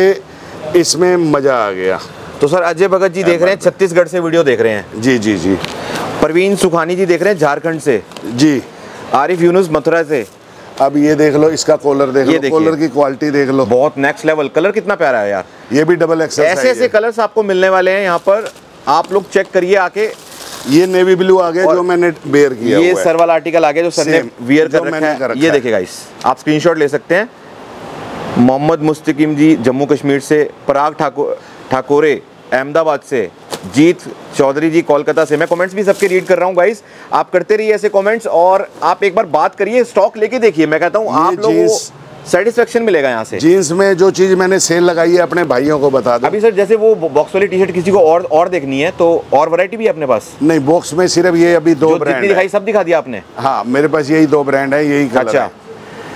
इसमें मजा आ गया। तो सर अजय भगत जी देख रहे हैं, छत्तीसगढ़ से वीडियो देख रहे हैं। जी जी जी। परवीन सुखानी जी देख रहे हैं झारखंड से। जी, आरिफ यूनुस मथुरा से। अब ये देख लो, इसका कॉलर देख ये लो, देखिए। कॉलर की क्वालिटी देख लो, बहुत नेक्स्ट लेवल, कलर कितना प्यारा है यार। ये भी डबल एक्सल ऐसे ऐसे कलर्स आपको मिलने वाले हैं यहाँ पर, आप लोग चेक करिए आके। ये नेवी ब्लू आ गया जो मैंने बेयर किया ये हुआ है। सर वाला आर्टिकल आ गया जो सर ने Same, वियर जो कर मैंने रखा कर है। रखा ये है। देखिए गाइस, आप स्क्रीनशॉट ले सकते हैं। मोहम्मद मुस्तकिम जी जम्मू कश्मीर से, पराग ठाकुर ठाकुरे अहमदाबाद से, जीत चौधरी जी कोलकाता से। मैं कमेंट्स भी सबके रीड कर रहा हूँ गाइस, आप करते रहिए ऐसे कमेंट्स। और आप एक बार बात करिए, स्टॉक लेके देखिए। मैं कहता हूँ ये आप लोगों को सेटिस्फेक्शन मिलेगा यहाँ से। जीन्स में जो चीज मैंने सेल लगाई है अपने भाइयों को बता दो। अभी सर जैसे वो बॉक्स वाली टी शर्ट किसी को और और देखनी है तो और वैरायटी भी है अपने पास? नहीं, बॉक्स में सिर्फ ये अभी दो जो ब्रांड जितनी दिखाई सब दिखा दिया आपने? हाँ, मेरे पास यही दो ब्रांड है, यही कलर अच्छा। है।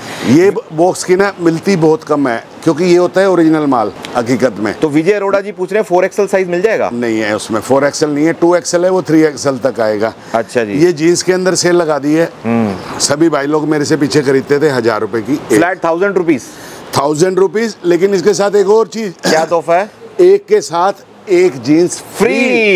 ये बॉक्स की ना मिलती बहुत कम है, क्योंकि ये होता है ओरिजिनल माल हकीकत में। तो विजय अरोड़ा जी पूछ रहे हैं फोर एक्सएल साइज मिल जाएगा? नहीं है उसमें, फोर एक्सएल नहीं है, टू एक्सएल है, वो थ्री एक्सएल तक आएगा। अच्छा जी। ये जीन्स के अंदर सेल लगा दी है, सभी भाई लोग मेरे से पीछे खरीदते थे हजार रुपए की, flat thousand rupees thousand rupees. लेकिन इसके साथ एक और चीज, क्या तोहफा है? एक के साथ एक जीन्स फ्री।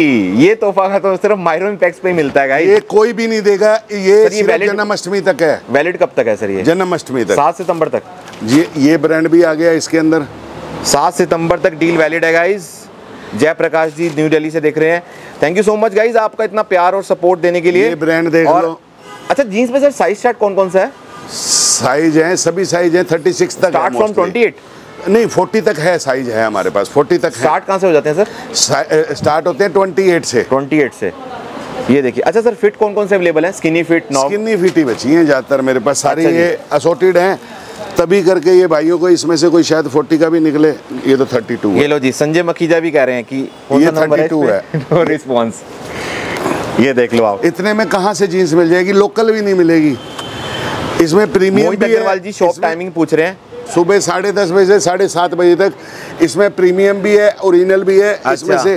ये तोहफा का तो सिर्फ माइरोन पैक्स पे ही मिलता है गाइस। ये कोई भी नहीं देगा, ये सर, ये सिर्फ valid- जन्माष्टमी तक है। वैलिड कब तक है सर ये? जन्माष्टमी तक, सात सितंबर तक। ये ये ब्रांड भी आ गया इसके अंदर। सात सितंबर तक डील वैलिड है गाइस। जयप्रकाश जी न्यू दिल्ली से देख रहे हैं। Thank you so much guys आपका इतना प्यार और सपोर्ट देने के लिए। ये ब्रांड देख और- लो। अच्छा, जीन्स में सर साइज चार्ट कौन कौन सा है? साइज है, सभी साइज है, थर्टी सिक्स तक स्टार्ट फ्रॉम ट्वेंटी एट? नहीं, फोर्टी तक है, साइज है हमारे पास, फोर्टी तक है। स्टार्ट कहाँ से हो जाते हैं सर? स्टार्ट होते हैं ट्वेंटी एट से। ट्वेंटी एट से। ये देखिए। अच्छा सर, फिट कौन कौन से अवेलेबल है? Skinny fit, normal? Skinny fit ही बची हैं ज्यादातर मेरे पास, सारी अच्छा जी। ये असोर्टेड हैं, तभी करके ये भाइयों को इसमें से कोई शायद फोर्टी का भी निकले। ये तो थर्टी टू ये है। लो जी, संजय मखीजा भी कह रहे हैं कि ये थर्टी टू है। No response. ये देख लो आप। इतने में कहाँ से जीन्स मिल जाएगी, लोकल भी नहीं मिलेगी। इसमें प्रीमियम मोहित भी है। अग्रवाल जी शॉप इसमें टाइमिंग पूछ रहे हैं। सुबह साढ़े दस बजे से साढ़े सात बजे तक। इसमें प्रीमियम भी है, ओरिजिनल भी है। इसमें अच्छा। से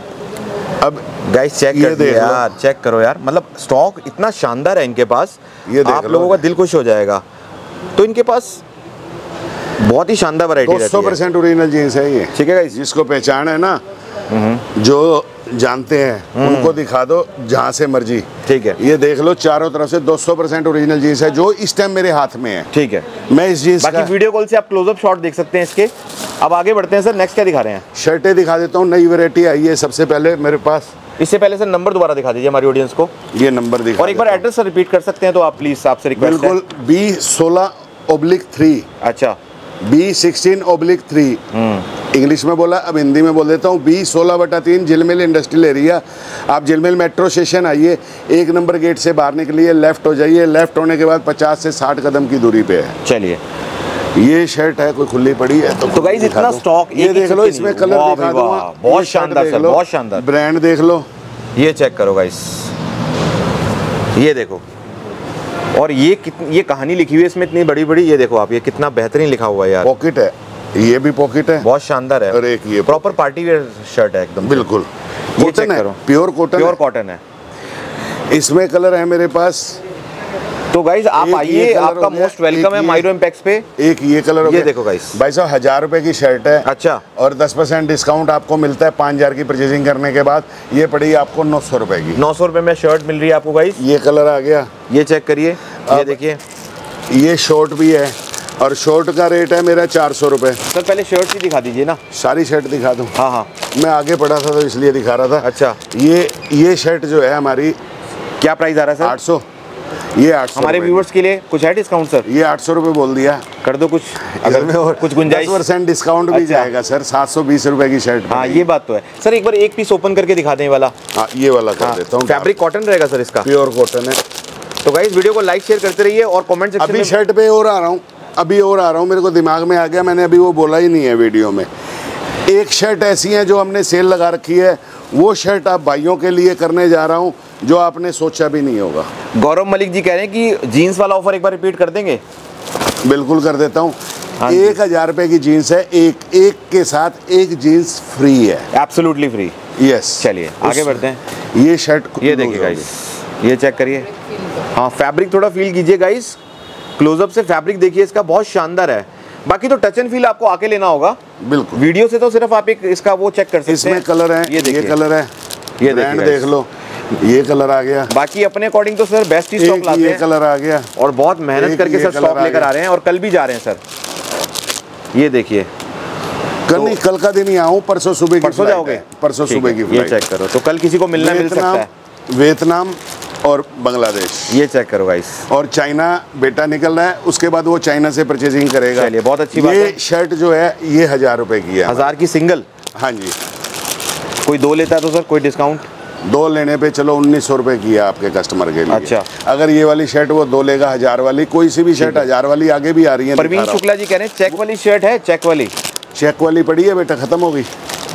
अब गाइस चेक ये कर दो देख लो। यार, चेक करो यार, मतलब स्टॉक इतना शानदार है इनके पास, ये देख आप लो। लोगों का दिल खुश हो जाएगा। तो इनके पास बहुत ही शानदार वैरायटी दो रहती सौ है। परसेंट ओरिजिनल जीन्स है ये। ठीक है गाइस। जिसको पहचान है ना, जो जानते हैं उनको दिखा दो जहाँ से मर्जी। ठीक है, ये देख लो चारों तरफ से दो सौ परसेंट ओरिजिनल जीन्स है जो इस टाइम मेरे हाथ में है। ठीक है, मैं इस जीन्स बाकी का वीडियो कॉल से आप क्लोजअप शॉट देख सकते हैं इसके। अब आगे बढ़ते हैं सर, नेक्स्ट क्या दिखा रहे हैं? शर्टें दिखा देता हूँ, नई वैरायटी आई है सबसे पहले मेरे पास। इससे पहले सर नंबर दोबारा दिखा दीजिए हमारी ऑडियंस को, ये नंबर दिखा और एक बार एड्रेस सर रिपीट कर सकते हैं तो आप प्लीज, आपसे रिक्वेस्ट है। बिल्कुल, बी सोलह ओब्लिक थ्री। अच्छा, B sixteen oblique three, English में बोला, अब हिंदी में बोल देता हूँ। बी सोलह बटा तीन, झिलमिल इंडस्ट्रियल एरिया। आप झिलमिल मेट्रो स्टेशन आइए, एक नंबर गेट से बाहर निकलिए, लेफ्ट हो जाइए। लेफ्ट होने के बाद पचास से साठ कदम की दूरी पे है। चलिए, ये शर्ट है, कोई खुली पड़ी है तो, तो गाइस इतना स्टॉक, ये देख लो, इसमें कलर दिखा दूंगा। बहुत शानदार सर, बहुत शानदार। ब्रांड देख लो, ये चेक करो गाइस, ये देखो। और ये कितनी, ये कहानी लिखी हुई है इसमें इतनी बड़ी बड़ी, ये देखो आप, ये कितना बेहतरीन लिखा हुआ है यार। पॉकेट है, ये भी पॉकेट है, बहुत शानदार है। और एक ये प्रॉपर पार्टी वेयर शर्ट है एकदम, बिल्कुल ये चेक कॉटन है, करो, प्योर कॉटन, प्योर कॉटन है। इसमें कलर है मेरे पास। तो गाइस आप आइए, आपका मोस्ट वेलकम है मायरो इम्पैक्स पे। एक ये कलर हो गया, ये देखो गाइस, भाई साहब हजार रुपए की शर्ट है। अच्छा, और दस परसेंट डिस्काउंट आपको मिलता है पाँच हजार की परचेजिंग करने के बाद। ये पड़ी आपको नौ सौ रुपए की, नौ सौ रुपए में शर्ट मिल रही है आपको गाइस। ये कलर आ गया, ये चेक करिए, ये देखिए, ये शॉर्ट भी है, और शॉर्ट का रेट है मेरा चार सौ रुपये। सर पहले शर्ट ही दिखा दीजिए ना। सारी शर्ट दिखा दूँ? हाँ हाँ, मैं आगे पढ़ा था तो इसलिए दिखा रहा था। अच्छा, ये ये शर्ट जो है हमारी, क्या प्राइस आ रहा है सर? आठ सौ। ये आठ सौ हमारे व्यूवर्स के लिए कुछ है डिस्काउंट सर? ये आठ सौ रुपये बोल दिया, कर दो कुछ, अगर में और कुछ गुंजाइश, दस परसेंट डिस्काउंट भी अच्छा। जाएगा सर। सात सौ बीस रुपए की शर्ट। हाँ ये बात तो है सर। एक बार एक पीस ओपन करके दिखा दें वाला। हाँ ये वाला कर हाँ, देता हूँ। फैब्रिक कॉटन रहेगा सर इसका, प्योर कॉटन है। तो गाइस वीडियो को लाइक शेयर करते रहिए और कमेंट सेक्शन में। अभी शर्ट पे और आ रहा हूँ, अभी और आ रहा हूँ, मेरे को दिमाग में आ गया, मैंने अभी वो बोला ही नहीं है वीडियो में। एक शर्ट ऐसी है जो हमने सेल लगा रखी है, वो शर्ट आप भाइयों के लिए करने जा रहा हूँ जो आपने सोचा भी नहीं होगा। गौरव मलिक जी कह रहे हैं कि जीन्स वाला ऑफर एक बार रिपीट कर देंगे? बिल्कुल कर देता हूँ। हाँ एक हजार रुपए की जीन्स है, एक एक के साथ एक जीन्स फ्री है, एब्सोल्युटली फ्री। यस। चलिए आगे बढ़ते हैं। ये शर्ट, ये देखिए गाइस, ये चेक करिए। हाँ फैब्रिक थोड़ा फील कीजिए गाइस, क्लोजअप से फैब्रिक देखिए इसका, बहुत शानदार है। बाकी तो टच एंड फील आपको आके लेना होगा। बिल्कुल, वीडियो से तो सिर्फ आप एक इसका वो चेक कर सकते हैं। इसमें कलर है, ये ये कलर है, ये ब्रांड देख लो, ये कलर आ गया। बाकी अपने अकॉर्डिंग तो सर बेस्ट ही स्टॉक लाते हैं। ये कलर आ गया, और बहुत मेहनत करके सर स्टॉक लेकर आ रहे हैं, और कल भी जा रहे हैं सर। ये देखिए, कल नहीं, कल का दिन ही आऊँ, परसों सुबह की परसों जाओगे? परसों सुबह की ये फ्लाइट। चेक करो, तो कल किसी को मिलना मिल सकता है। वियतनाम और बांग्लादेश, ये चेक करो गाइस, और चाइना बेटा निकल रहा है, उसके बाद वो चाइना से परचेजिंग करेगा। चलिए बहुत अच्छी बात ये है। शर्ट जो है ये हजार रुपए की है, हजार की सिंगल। हाँ जी। कोई दो लेता है तो सर कोई डिस्काउंट? दो लेने पे चलो उन्नीस सौ रुपए की है आपके कस्टमर के लिए। अच्छा, अगर ये वाली शर्ट वो दो लेगा हजार वाली, कोई सी भी शर्ट हजार वाली आगे भी आ रही है। परवीन शुक्ला जी कह रहे हैं चेक वाली शर्ट है, चेक वाली। चेक वाली पड़ी है बेटा, खत्म हो गई,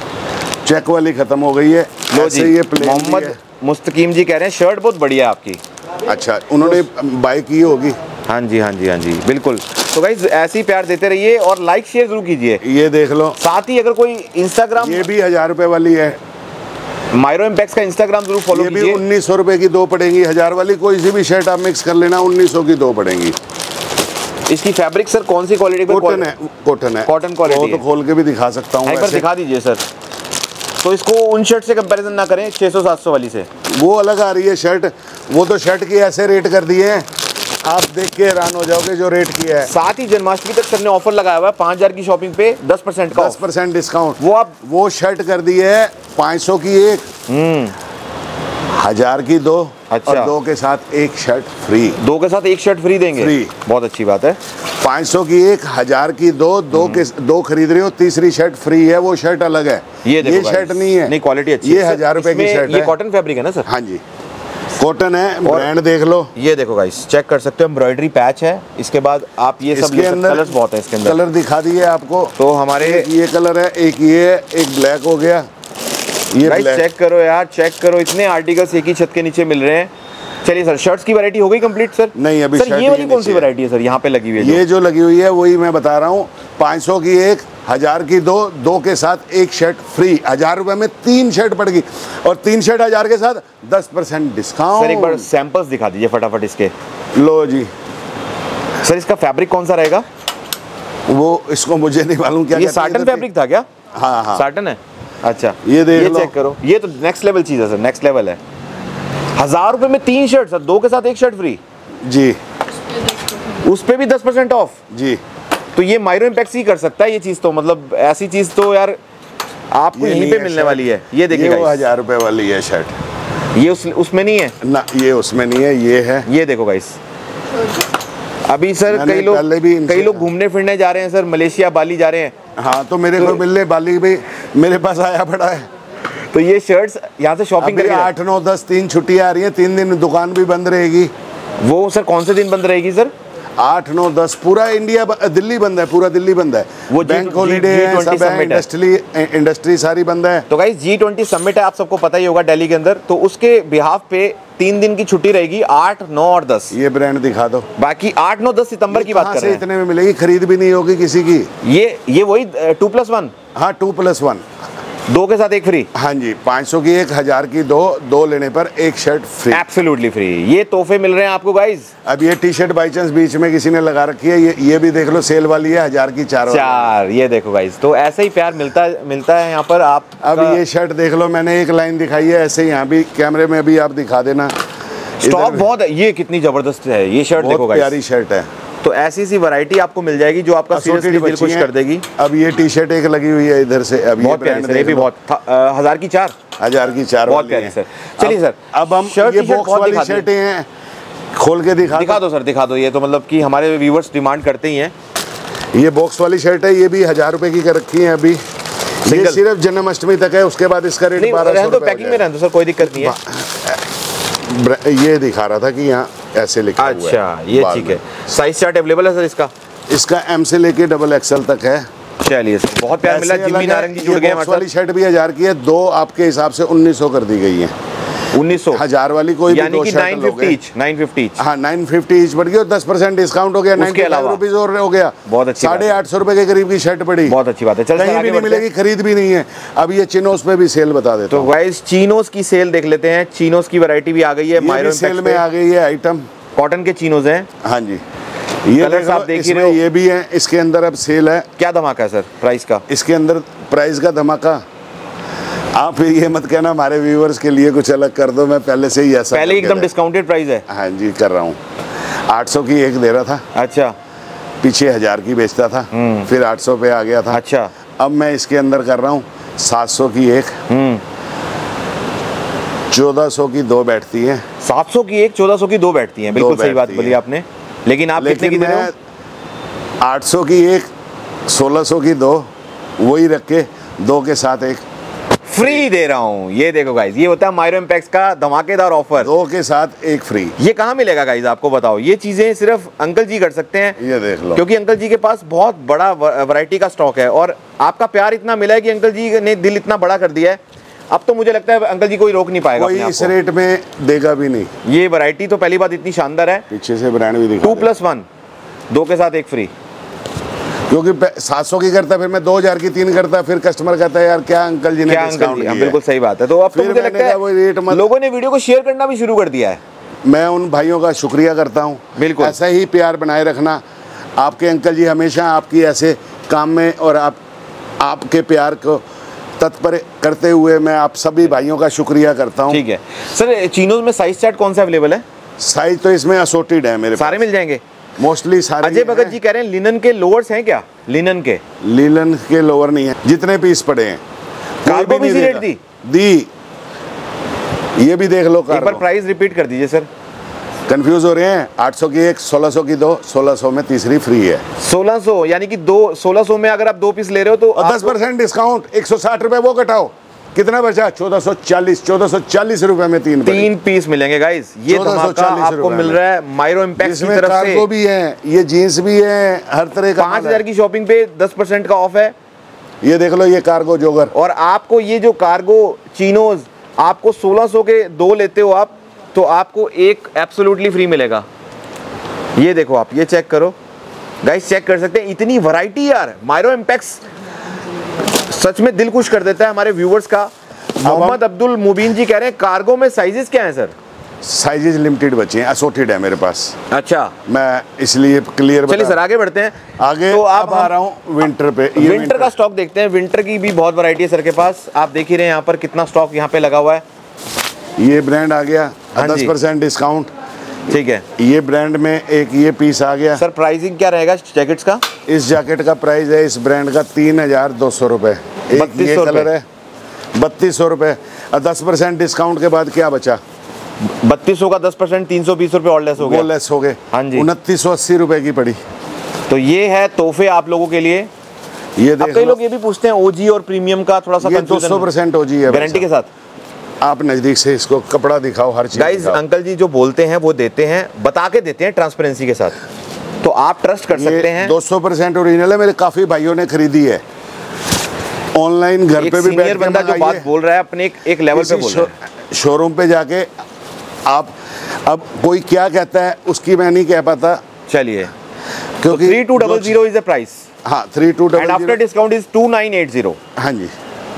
चेक वाली खत्म हो गई है। लो जी, ये प्लेन मोहम्मद मुस्तकीम जी कह रहे हैं शर्ट बहुत बढ़िया है आपकी। अच्छा, उन्होंने बाय की होगी। हाँ जी हाँ जी हाँ जी बिल्कुल। तो गाइस ऐसे ही प्यार देते रहिए और लाइक शेयर जरूर कीजिए। ये देख लो, साथ ही अगर कोई इंस्टाग्राम, ये भी हजार रुपए वाली है, मायरो इम्पैक्स का इंस्टाग्राम जरूर फॉलो ये भी कीजिए। उन्नीस सौ रुपए की दो पड़ेंगी, हजार वाली कोई सी भी शर्ट आप मिक्स कर लेना, उन्नीस सौ की दो पड़ेंगी। इसकी फैब्रिक सर कौन सी क्वालिटी पे? कॉटन है, कॉटन है, कॉटन क्वालिटी तो खोल के भी दिखा सकता हूँ, एक बार दिखा दीजिए सर। तो इसको उन शर्ट से कंपैरिजन ना करें छह सौ सात सौ वाली से, वो अलग आ रही है शर्ट, वो तो शर्ट की ऐसे रेट कर दिए हैं, आप देख के हैरान हो जाओगे जो रेट किया है। साथ ही जन्माष्टमी तक सर ने ऑफर लगाया हुआ है, पाँच हजार की शॉपिंग पे दस परसेंट का, दस परसेंट डिस्काउंट। वो आप वो शर्ट कर दी है पाँच सौ की एक, हजार की दो, अच्छा, और दो के साथ एक शर्ट फ्री। दो के साथ एक शर्ट फ्री देंगे? फ्री, बहुत अच्छी बात है। पाँच सौ की एक, हजार की दो, दो के दो खरीद रहे हो, तीसरी शर्ट फ्री है, वो शर्ट अलग है। ये देखो ये शर्ट नहीं है, नहीं क्वालिटी अच्छी ये है, हजार रुपए की शर्ट है। ये कॉटन फैब्रिक है ना सर? हाँ जी, कॉटन है, ब्रांड देख लो। ये देखो गाइस, चेक कर सकते हो, एम्ब्रॉयडरी पैच है। इसके बाद आप ये सब ले सकते, कलर्स बहुत है इसके अंदर। कलर दिखा दिए आपको, तो हमारे एक ये कलर है, एक ये, एक ब्लैक हो गया। ये गाइस चेक करो यार, चेक करो, इतने आर्टिकल्स एक ही छत के नीचे मिल रहे हैं। चलिए सर, शर्ट्स की वैरायटी हो गई कंप्लीट सर? नहीं अभी सर ये वाली कौन सी वैरायटी है सर यहाँ पे लगी हुई है? ये जो लगी हुई है वही मैं बता रहा हूँ, पाँच सौ की एक, हजार की दो, दो के साथ एक शर्ट फ्री। हजार रुपए में तीन शर्ट पड़ेगी, और तीन शर्ट हजार के साथ दस परसेंट डिस्काउंट। सर एक बार सैंपल्स दिखा दीजिए फटाफट इसके। लो जी सर, इसका फैब्रिक कौन सा रहेगा? वो इसको मुझे नहीं मालूम क्या ये साटन फैब्रिक था क्या? हाँ हाँ साटन है। अच्छा ये देख ये लो। चेक करो, ये तो नेक्स्ट लेवल चीज है सर, नेक्स्ट लेवल है। हजार रुपए में तीन शर्ट सर, दो के साथ एक शर्ट फ्री जी, उस पे भी दस परसेंट ऑफ जी। तो ये माइरो इम्पैक्ट ही कर सकता है ये चीज, तो मतलब ऐसी चीज तो यार आपको ये यहीं नहीं पे है मिलने शर्ट। वाली है। ये देखिए ये वो guys, हजार रुपए वाली है शर्ट, ये उस उसमें नहीं है ना ये उसमें नहीं है, ये है। ये देखो गाइस, अभी सर मैंने कई लोग पहले भी इनसे कई लोग कहा। घूमने फिरने जा रहे हैं सर, मलेशिया बाली जा रहे हैं, हाँ तो मेरे को मिलने बाली भी मेरे पास आया पड़ा है। तो ये शर्ट्स यहाँ से शॉपिंग अभी करके आठ नौ दस तीन छुट्टियां आ रही हैं, तीन दिन दुकान भी बंद रहेगी। वो सर कौन से दिन बंद रहेगी सर? आठ नौ दस पूरा इंडिया ब- दिल्ली बंद है, पूरा दिल्ली बंद है। वो बैंक जी- हॉलीडे जी- है, जी ट्वेंटी सब है, समिट है। इंडस्ट्री इंडस्ट्री सारी बंद है। तो गाइस जी ट्वेंटी समिट है, आप सबको पता ही होगा दिल्ली के अंदर, तो उसके बिहाफ पे तीन दिन की छुट्टी रहेगी, आठ नौ और दस। ये ब्रांड दिखा दो। बाकी आठ नौ दस सितंबर की बात कहाँ कर से रहे हैं। इतने में मिलेगी, खरीद भी नहीं होगी किसी की। ये ये वही टू प्लस वन, हाँ टू प्लस वन, दो के साथ एक फ्री, हाँ जी, पाँच सौ की एक, हजार की दो, दो लेने पर एक शर्ट फ्री। Absolutely free. ये तोहफे मिल रहे हैं आपको गाइस। अब ये टी शर्ट बाई चांस बीच में किसी ने लगा रखी है, ये ये भी देख लो, सेल वाली है, हजार की चार वाली। चार, ये देखो गाइस, तो ऐसा ही प्यार मिलता मिलता है यहाँ पर। आप अब ये शर्ट देख लो, मैंने एक लाइन दिखाई है, ऐसे यहाँ भी कैमरे में भी आप दिखा देना। स्टॉक इधर बहुत है, ये कितनी जबरदस्त है ये शर्ट, देखो बहुत गाइस। प्यारी शर्ट है। तो ऐसी सी वैरायटी आपको मिल जाएगी जो आपका सीरियसली दिल बची खुश हैं। कर देगी। अब ये टी शर्ट एक लगी हुई है इधर से, अब बहुत ये प्यारी ब्रांड सर, ये भी देख लो। बहुत था- अ, हजार की चार, हजार की चार बहुत वाली प्यारी है। सर। चलिए अब- सर, अब हम शर्ट ये टी शर्ट बॉक्स बहुत वाली दिखाते हैं। शर्टें हैं, खोल के दिखा दिखा दो सर, दिखा दो। ये तो मतलब कि हमारे व्यूवर्स डिमांड करते ही हैं। दो। ये बॉक्स वाली शर्ट है, ये भी हजार रुपए की कर रखी है अभी। ये Single। सिर्फ जन्माष्टमी तक है, उसके बाद इसका रेट नहीं बारह रहने सौ दो, रुपए पैकिंग में रहने दो सर, कोई दिक्कत नहीं है। ब्र- ये दिखा रहा था कि यहाँ ऐसे लिखा हुआ है। अच्छा ये बाद ठीक में। है। साइज चार्ट अवेलेबल है सर इसका? इसका एम से लेके डबल एक्सएल तक है। चलिए सर, बहुत प्यार मिला। ऐसे जिम्मी अलग है, नारंग जी ये जुड़ गए बॉक्स हमारे वाली शर्ट भी हजार की है, दो आपके हिसाब से उन्नीस सौ कर दी गई है। साथ। उन्नीस सौ, हजार वाली कोई भी यानी दो कि शर्ट नाइन लोगे। Fifty each, nine fifty each. हाँ नाइन फिफ्टी ईच पड़ गई और दस परसेंट डिस्काउंट हो गया, नाइन्टी फाइव रुपीज और हो गया। बहुत अच्छी बात साढ़े है। आठ सौ रुपए के करीब की शर्ट पड़ी। बहुत अच्छी बात है। चल सर, कहीं आगे भी नहीं बढ़ते हैं। मिलेगी, खरीद भी नहीं है। अब ये चिनोस पे भी सेल बता देता तो हूँ। गाइस चीनोस की सेल देख लेते हैं। चीनोस की वैरायटी भी आ गई है ये माइरो भी सेल इम्पैक्ट में पे। आ गई है आइटम। कॉटन के चीनोस हैं। हाँ जी, ये कलर्स देख लो, आप देख ही इसमें रहे हो। ये भी है, इसके अंदर अब सेल है। क्या धमाका है सर प्राइस का? इसके अंदर प्राइस का धमाका। आप फिर ये मत कहना हमारे व्यूअर्स के लिए कुछ अलग कर दो, मैं पहले से ही ऐसा पहले करके एकदम रहा- डिस्काउंटेड प्राइस है। हाँ जी कर रहा हूँ। आठ सौ की एक दे रहा था, अच्छा पीछे हजार की बेचता था, फिर आठ सौ पे आ गया था। अच्छा। अब मैं इसके अंदर कर रहा हूँ सात सौ की एक, हम्म चौदह सौ की दो बैठती है। सात सौ की एक, चौदह सौ की दो बैठती हैं। बिल्कुल सही बात बैठती बोली हैं। आपने। लेकिन आप कितने की लेकिन दे रहे मैं हो? आठ सौ की एक, सोलह सौ की दो, वही रख के दो के साथ एक फ्री दे रहा हूँ। ये देखो गाइस, ये होता है माइरो इम्पैक्ट का धमाकेदार ऑफर। दो के साथ एक फ्री। ये कहाँ मिलेगा गाइस आपको बताओ? ये चीजें सिर्फ अंकल जी कर सकते हैं, ये देख लो, क्योंकि अंकल जी के पास बहुत बड़ा वैरायटी का स्टॉक है और आपका प्यार इतना मिला है कि अंकल जी ने दिल इतना बड़ा कर दिया है। अब तो मुझे लगता है अंकल जी कोई रोक नहीं पाएगा कोई अपने आप इस को। रेट में देगा भी नहीं। ये वैरायटी तो पहली बात इतनी शानदार है। पीछे से ब्रांड भी दिखा टू दे। प्लस वन, दो के साथ एक फ्री। क्योंकि सात सौ की करता, फिर मैं दो हजार की तीन करता, फिर कस्टमर कहता है यार क्या अंकल जी ने क्या अंकल डिस्काउंट जी? हाँ, किया बिल्कुल सही बात है। तो अब तो फिर मुझे मैंने लगता कहा वो रेट है मत- लोगों ने वीडियो को शेयर करना भी शुरू कर दिया है। मैं उन भाइयों का शुक्रिया करता हूँ। बिल्कुल। ऐसा ही प्यार बनाए रखना। आपके अंकल जी हमेशा आपकी ऐसे काम में और आप आपके प्यार को तत्पर करते हुए मैं आप सभी भाइयों का शुक्रिया करता हूँ। ठीक है सर, चीनोज में साइज चार्ट कौन सा अवेलेबल है? साइज तो इसमें असोर्टेड है मेरे सारे मिल जाएंगे। मोस्टली सारे। अजय भगत जी कह रहे हैं लिनन के लोअर्स हैं क्या? लिनन के लीलन के लोअर नहीं है, जितने पीस पड़े हैं कोई कार्गो भी नहीं इसी रेट देगा। दी? दी ये भी देख लो। एक बार कार्गो प्राइस रिपीट कर दीजिए सर। कंफ्यूज हो रहे हैं। आठ सौ की एक, सोलह सौ की दो, सोलह सौ में तीसरी फ्री है सोलह सौ, यानी कि दो सोलह सौ में अगर आप दो पीस ले रहे हो तो और दस परसेंट डिस्काउंट। एक सौ साठ रुपए वो कटाओ, कितना बचा? चौदह सौ चालीस। चौदह सौ चालीस रुपए में तीन पड़ी। तीन पीस मिलेंगे गाइस। ये चौदह सौ धमाका चालीस आपको रुपए मिल में। रहा है माइरो इम्पैक्ट की जिसमें तरफ से। कार्गो भी है, ये जीन्स भी है, हर तरह का पांच माल हजार है। की शॉपिंग पे दस परसेंट का ऑफ है। ये देख लो, ये कार्गो जोगर। और आपको ये जो कार्गो चीनोज आपको सोलह सौ के दो लेते हो आप, तो आपको एक एब्सोल्युटली फ्री मिलेगा। ये देखो आप, ये चेक करो गाइस, चेक कर सकते हैं। इतनी वैरायटी यार, माइरो इम्पैक्ट्स सच में दिल खुश कर देता है हमारे व्यूवर्स का। मोहम्मद अब्दुल मुबीन जी कह रहे हैं कार्गो में साइजेस क्या हैं सर? साइजेज लिमिटेड बचे हैं, असोर्टेड है मेरे पास। अच्छा, मैं इसलिए क्लियर। चलिए सर आगे बढ़ते हैं। आगे तो आप आ रहा हूँ विंटर पे। ये विंटर, विंटर का स्टॉक देखते हैं। विंटर की भी बहुत वैरायटी है सर के पास, आप देख ही रहे हैं यहाँ पर कितना स्टॉक यहाँ पे लगा हुआ है। ये ब्रांड आ गया दस परसेंट डिस्काउंट, ठीक है। ये ब्रांड में एक ये पीस आ गया। सर प्राइसिंग क्या रहेगा जैकेट्स का? इस जैकेट का प्राइस है इस ब्रांड का तीन हजार दो सौ रुपए। एक ये कलर है बत्तीस सौ रुपए। दस परसेंट डिस्काउंट के बाद क्या बचा? बत्तीस सौ का दस परसेंट तीन सौ बीस रुपए और लेस हो गया। वो लेस हो गए। हाँ जी, उनतीस सौ अस्सी रुपए की पड़ी। तो ये है तोहफे आप लोगों के लिए। ये अब कई लोग ये भी पूछते हैं ओजी और प्रीमियम का थोड़ा सा दो सौ परसेंट ओजी है गारंटी के साथ। आप नजदीक से इसको कपड़ा दिखाओ, हर चीज गाइस अंकल जी जो बोलते हैं वो देते हैं, बता के देते हैं ट्रांसपेरेंसी के साथ, तो आप ट्रस्ट कर सकते हैं। दो सौ परसेंट ओरिजिनल है, मेरे काफी भाइयों ने खरीदी है ऑनलाइन, घर पे भी बैठ के बंदा जो बात बोल रहा है अपने एक, एक लेवल पे बोल रहा है। शोरूम पे जाके आप, अब कोई क्या कहता है उसकी मैं नहीं कह पाता। चलिए, क्योंकि three two double zero is the price. हाँ, three two double after discount is two nine eight zero. हाँ जी,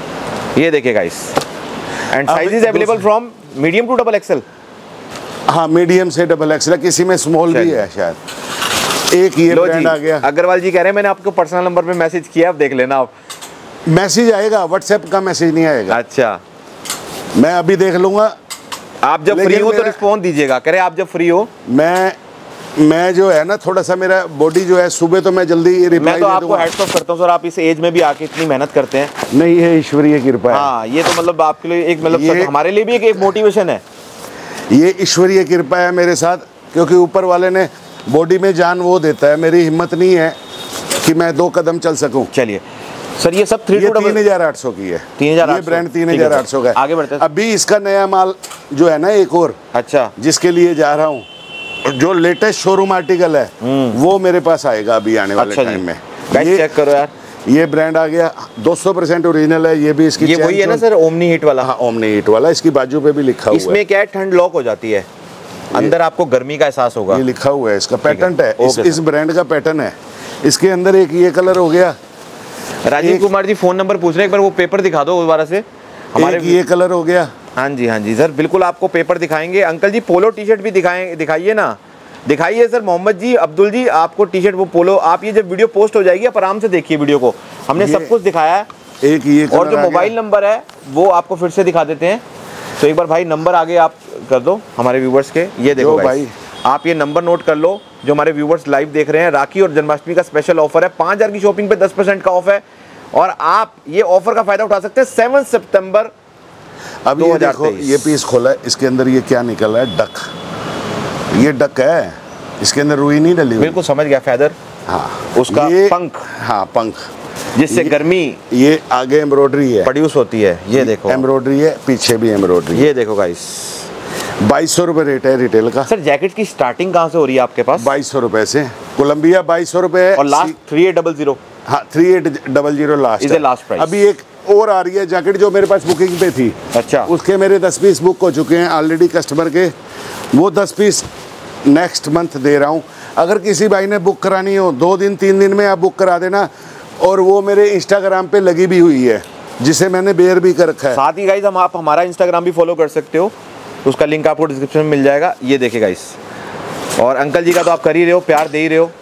ये देखिए guys, and size is available from medium to double XL. हाँ, मीडियम से डबल एक्सएल, किसी में स्मॉल भी है शायद। एक ये ब्रांड आ गया। अग्रवाल जी कह रहे हैं मैंने आपको पर्सनल नंबर पे मैसेज किया, आप देख लेना। आप मैसेज आएगा, व्हाट्सएप का मैसेज नहीं आएगा। अच्छा, मैं अभी देख लूंगा। आप जब फ्री हो तो रिस्पॉन्स दीजिएगा, करे आप जब फ्री हो। मैं मैं जो है ना, थोड़ा सा मेरा बॉडी जो है, सुबह तो मैं जल्दी रिप्लाई मैं तो आपको हैट्स ऑफ करता हूं सर, आप इस एज में भी आके इतनी मेहनत करते हैं। नहीं, ये ईश्वरीय कृपा है। हाँ, ये तो मतलब आपके लिए एक मतलब हमारे लिए भी एक, एक मोटिवेशन है। ये ईश्वरीय कृपा है मेरे साथ, क्योंकि ऊपर वाले ने बॉडी में जान वो देता है। मेरी हिम्मत नहीं है कि मैं दो कदम चल सकूं। चलिए सर, ये सब थ्री तीन हजार आठ सौ की है। तीन हजार ये ब्रांड तीन हजार आठ सौ का है। आगे बढ़ते हैं। अभी इसका नया माल जो है ना, एक और, अच्छा, जिसके लिए जा रहा हूँ, जो लेटेस्ट शोरूम आर्टिकल है वो मेरे पास आएगा अभी आने वाले अच्छा टाइम में। ये चेक करो यार, ये ब्रांड आ गया दो सौ परसेंट ओरिजिनल है। ये भी इसकी ये वही है ना सर, ओमनी हिट वाला? हाँ, ओमनी हिट वाला। इसकी बाजू पे भी लिखा हुआ है। इसमें क्या है, ठंड लॉक हो जाती है, अंदर आपको गर्मी का एहसास होगा। ये लिखा हुआ है, इसका पैटर्न है, इस, इस ब्रांड का पैटर्न है। इसके अंदर एक ये कलर हो गया। राजीव कुमार जी फोन नंबर पूछ रहे हैं, एक बार वो पेपर दिखा दो दोबारा से हमारे। एक ये कलर हो गया। हाँ जी, हाँ जी सर, बिल्कुल आपको पेपर दिखाएंगे। Uncle ji polo T shirt भी दिखाएं, दिखाइए ना, दिखाइए सर। मोहम्मद जी, अब्दुल जी, आपको टी शर्ट वो पोलो, आप ये जब वीडियो पोस्ट हो जाएगी आप आराम से देखिए वीडियो को, हमने सब कुछ दिखाया है। एक ये और जो मोबाइल नंबर है वो आपको फिर से दिखा देते हैं, तो एक बार भाई नंबर आगे आप कर दो हमारे व्यूवर्स के। ये देखो भाई, आप ये नंबर नोट कर लो जो हमारे व्यूवर्स लाइव देख रहे हैं। राखी और जन्माष्टमी का स्पेशल ऑफर है, पाँच हज़ार की शॉपिंग पे दस परसेंट का ऑफ है, और आप ये ऑफर का फायदा उठा सकते हैं सेवन सितंबर। अब ये देखो, ये पीस खोला है, इसके अंदर ये क्या निकला है? डक। ये डक है, इसके अंदर रुई नहीं डली हुई। बिल्कुल समझ गया, फेदर। हाँ, उसका पंख। हाँ, पंख, जिससे गर्मी, ये आगे एम्ब्रॉयडरी है, प्रोड्यूस होती है। ये देखो एम्ब्रॉयडरी है, पीछे भी एम्ब्रॉयडरी। ये देखो गाइस, बाईस सौ रुपए रेट है रिटेल का। सर जैकेट की स्टार्टिंग कहाँ से हो रही है आपके पास? बाईस सौ रुपए से, कोलंबिया बाईस सौ रुपए है, और last three eight double zero. हाँ, three eight double zero last है। Last price. अभी एक और आ रही है जैकेट जो मेरे पास बुकिंग पे थी। अच्छा, उसके मेरे दस पीस बुक हो चुके हैं ऑलरेडी कस्टमर के। वो दस पीस नेक्स्ट मंथ दे रहा हूँ। अगर किसी भाई ने बुक करानी हो, दो दिन तीन दिन में आप बुक करा देना। और वो मेरे इंस्टाग्राम पे लगी भी हुई है, जिसे मैंने बेयर भी कर रखा है। साथ ही गाइस हम आप हमारा इंस्टाग्राम भी फॉलो कर सकते हो, उसका लिंक आपको डिस्क्रिप्शन में मिल जाएगा। ये देखिए गाइस, और अंकल जी का तो आप कर ही रहे हो, प्यार दे ही रहे हो।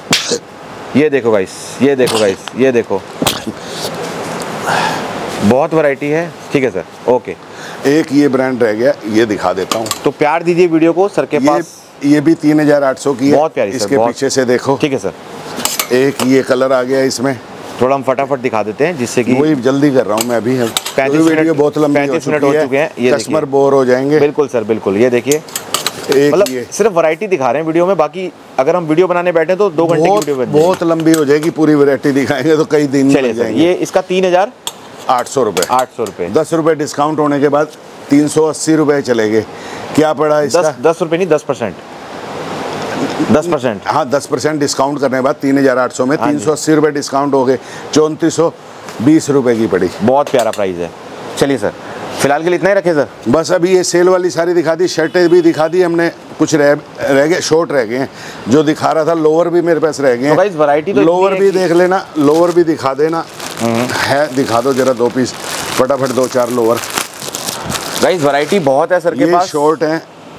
ये देखो गाइस, ये देखो गाइस, ये देखो, बहुत वैरायटी है। ठीक है सर, ओके। एक ये ब्रांड रह गया, ये दिखा देता हूँ। तो प्यार दीजिए वीडियो को सर के ये, पास। ये भी तीन हजार आठ सौ की है, बहुत प्यारी सर, इसके बहुत पीछे से देखो। ठीक है सर, एक ये कलर आ गया इसमें, थोड़ा हम फटाफट दिखा देते हैं जिससे कि वही जल्दी कर रहा हूँ मैं अभी। पैंतीस मिनट बहुत लंबी पैंतीस मिनट हो चुके हैं, ये कस्टमर बोर हो जाएंगे। बिल्कुल सर, बिल्कुल। ये देखिए, मतलब सिर्फ वैरायटी दिखा रहे हैं वीडियो में, बाकी अगर हम वीडियो बनाने बैठे तो दो घंटे की वीडियो बन बहुत लंबी हो जाएगी। पूरी वैरायटी दिखाएंगे तो कई दिन चलिए सर। ये इसका तीन हजार आठ सौ रुपये आठ सौ रुपये दस रुपये डिस्काउंट होने के बाद तीन सौ अस्सी रुपये चलेंगे। क्या पड़ा इसका? दस दस रुपये नहीं, दस परसेंट दस परसेंट हाँ, दस परसेंट डिस्काउंट करने के बाद तीन हजार आठ सौ में तीन सौ अस्सी रुपये डिस्काउंट हो गए, चौंतीस सौ बीस रुपये की पड़ी। बहुत प्यारा प्राइस है। चलिए सर, फिलहाल के लिए इतना ही रखे सर। बस अभी ये सेल वाली सारी दिखा दी, शर्टें भी दिखा दी हमने, कुछ रह रह गए, शॉर्ट रह गए हैं जो दिखा रहा था। लोअर भी मेरे पास रह गए हैं, तो वैरायटी तो लोअर भी देख लेना, लोअर भी दिखा देना है। दिखा दो जरा दो पीस फटाफट, दो चार लोअर। गाइस वैरायटी बहुत है सर के पास। शॉर्ट है,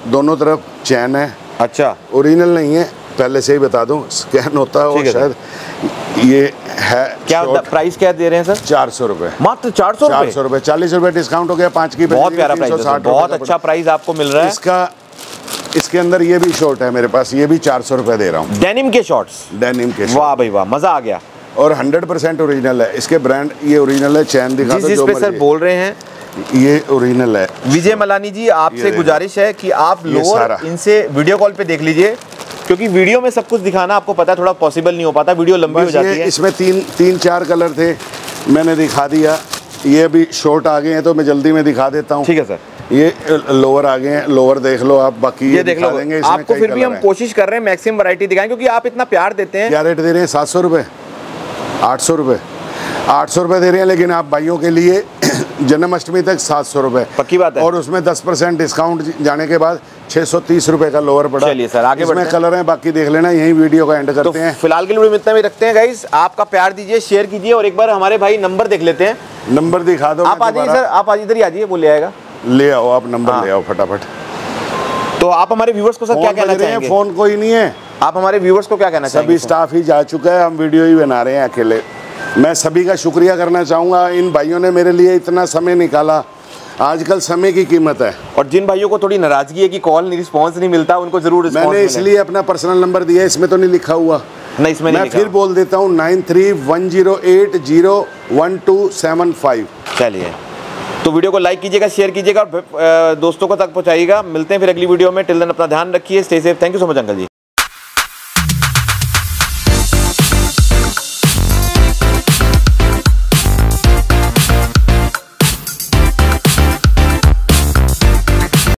दोनों तरफ चैन है। अच्छा, ओरिजिनल नहीं है, पहले से ही बता दूं, स्कैन होता है और शायद ये है। क्या प्राइस क्या दे रहे हैं सर? चार सौ रुपए, मात्र चार सौ चार सौ रुपए, चालीस रुपए डिस्काउंट हो गया, पाँच की बहुत प्यारा प्राइस है, बहुत अच्छा प्राइस आपको मिल रहा है इसका। इसके अंदर ये भी शॉर्ट है मेरे पास, ये भी चार सौ रुपए दे रहा हूँ। डेनिम के शॉर्ट्स, डेनिम के, वाह भाई वाह, मजा आ गया। और हंड्रेड परसेंट ओरिजिनल है, इसके ब्रांड ये ओरिजिनल है। चैन दिखा दो जो पे सर बोल रहे हैं, ये ओरिजिनल है। विजय मलानी जी, आपसे गुजारिश है कि आप लोअर इनसे वीडियो कॉल पे देख लीजिए, क्योंकि वीडियो में सब कुछ दिखाना आपको पता है थोड़ा पॉसिबल नहीं हो पाता, वीडियो लंबी हो जाती है। इसमें तीन तीन चार कलर थे, मैंने दिखा दिया। ये अभी शॉर्ट आ गए हैं तो मैं जल्दी में दिखा देता हूँ। ठीक है सर। ये लोअर आ गए हैं, लोअर देख लो आप, बाकी ये देख लो देंगे। आपको फिर भी हम कोशिश कर रहे हैं मैक्सिमम वैरायटी दिखाएं, क्योंकि आप इतना प्यार देते हैं। क्या रेट दे रहे हैं? सात सौ रुपये, आठ सौ रुपये, आठ सौ रुपये दे रहे हैं, लेकिन आप भाइयों के लिए जन्माष्टमी तक सात सौ रुपये पक्की बात है। और उसमें दस परसेंट डिस्काउंट जाने के बाद छः सौ तीस रुपये का लोअर पड़ा। चलिए सर आगे बढ़ते हैं। इसमें कलर हैं, बाकी देख लेना, यही वीडियो का एंड करते तो हैं। फिलहाल के लिए इतना भी रखते हैं गाइस, आपका प्यार दीजिए, शेयर कीजिए, और एक बार हमारे भाई नंबर देख लेते हैं। नंबर दिखा दो। आप आ जाइए सर, आप आज इधर ही आ जाइए, वो ले आएगा। ले आओ आप नंबर, ले आओ फटाफट। तो आप हमारे व्यूअर्स को सर क्या कहना चाहेंगे? फोन कोई नहीं है, आप हमारे व्यूअर्स को क्या कहना चाहेंगे? सभी स्टाफ ही जा चुका है, हम वीडियो ही बना रहे हैं अकेले। मैं सभी का शुक्रिया करना चाहूँगा, इन भाइयों ने मेरे लिए इतना समय निकाला। आजकल समय की कीमत है। और जिन भाइयों को थोड़ी नाराजगी है कि कॉल नहीं, रिस्पॉन्स नहीं मिलता, उनको जरूर मैंने इसलिए अपना पर्सनल नंबर दिया, इसमें तो नहीं लिखा हुआ। नहीं, इसमें नहीं मैं लिखा। फिर बोल देता हूँ, nine three one zero eight zero one two seven five. चलिए, तो वीडियो को लाइक कीजिएगा, शेयर कीजिएगा और दोस्तों को तक पहुंचाइएगा। मिलते हैं फिर अगली वीडियो में। टिल देन अपना ध्यान रखिए, stay safe. Thank you so much uncle ji.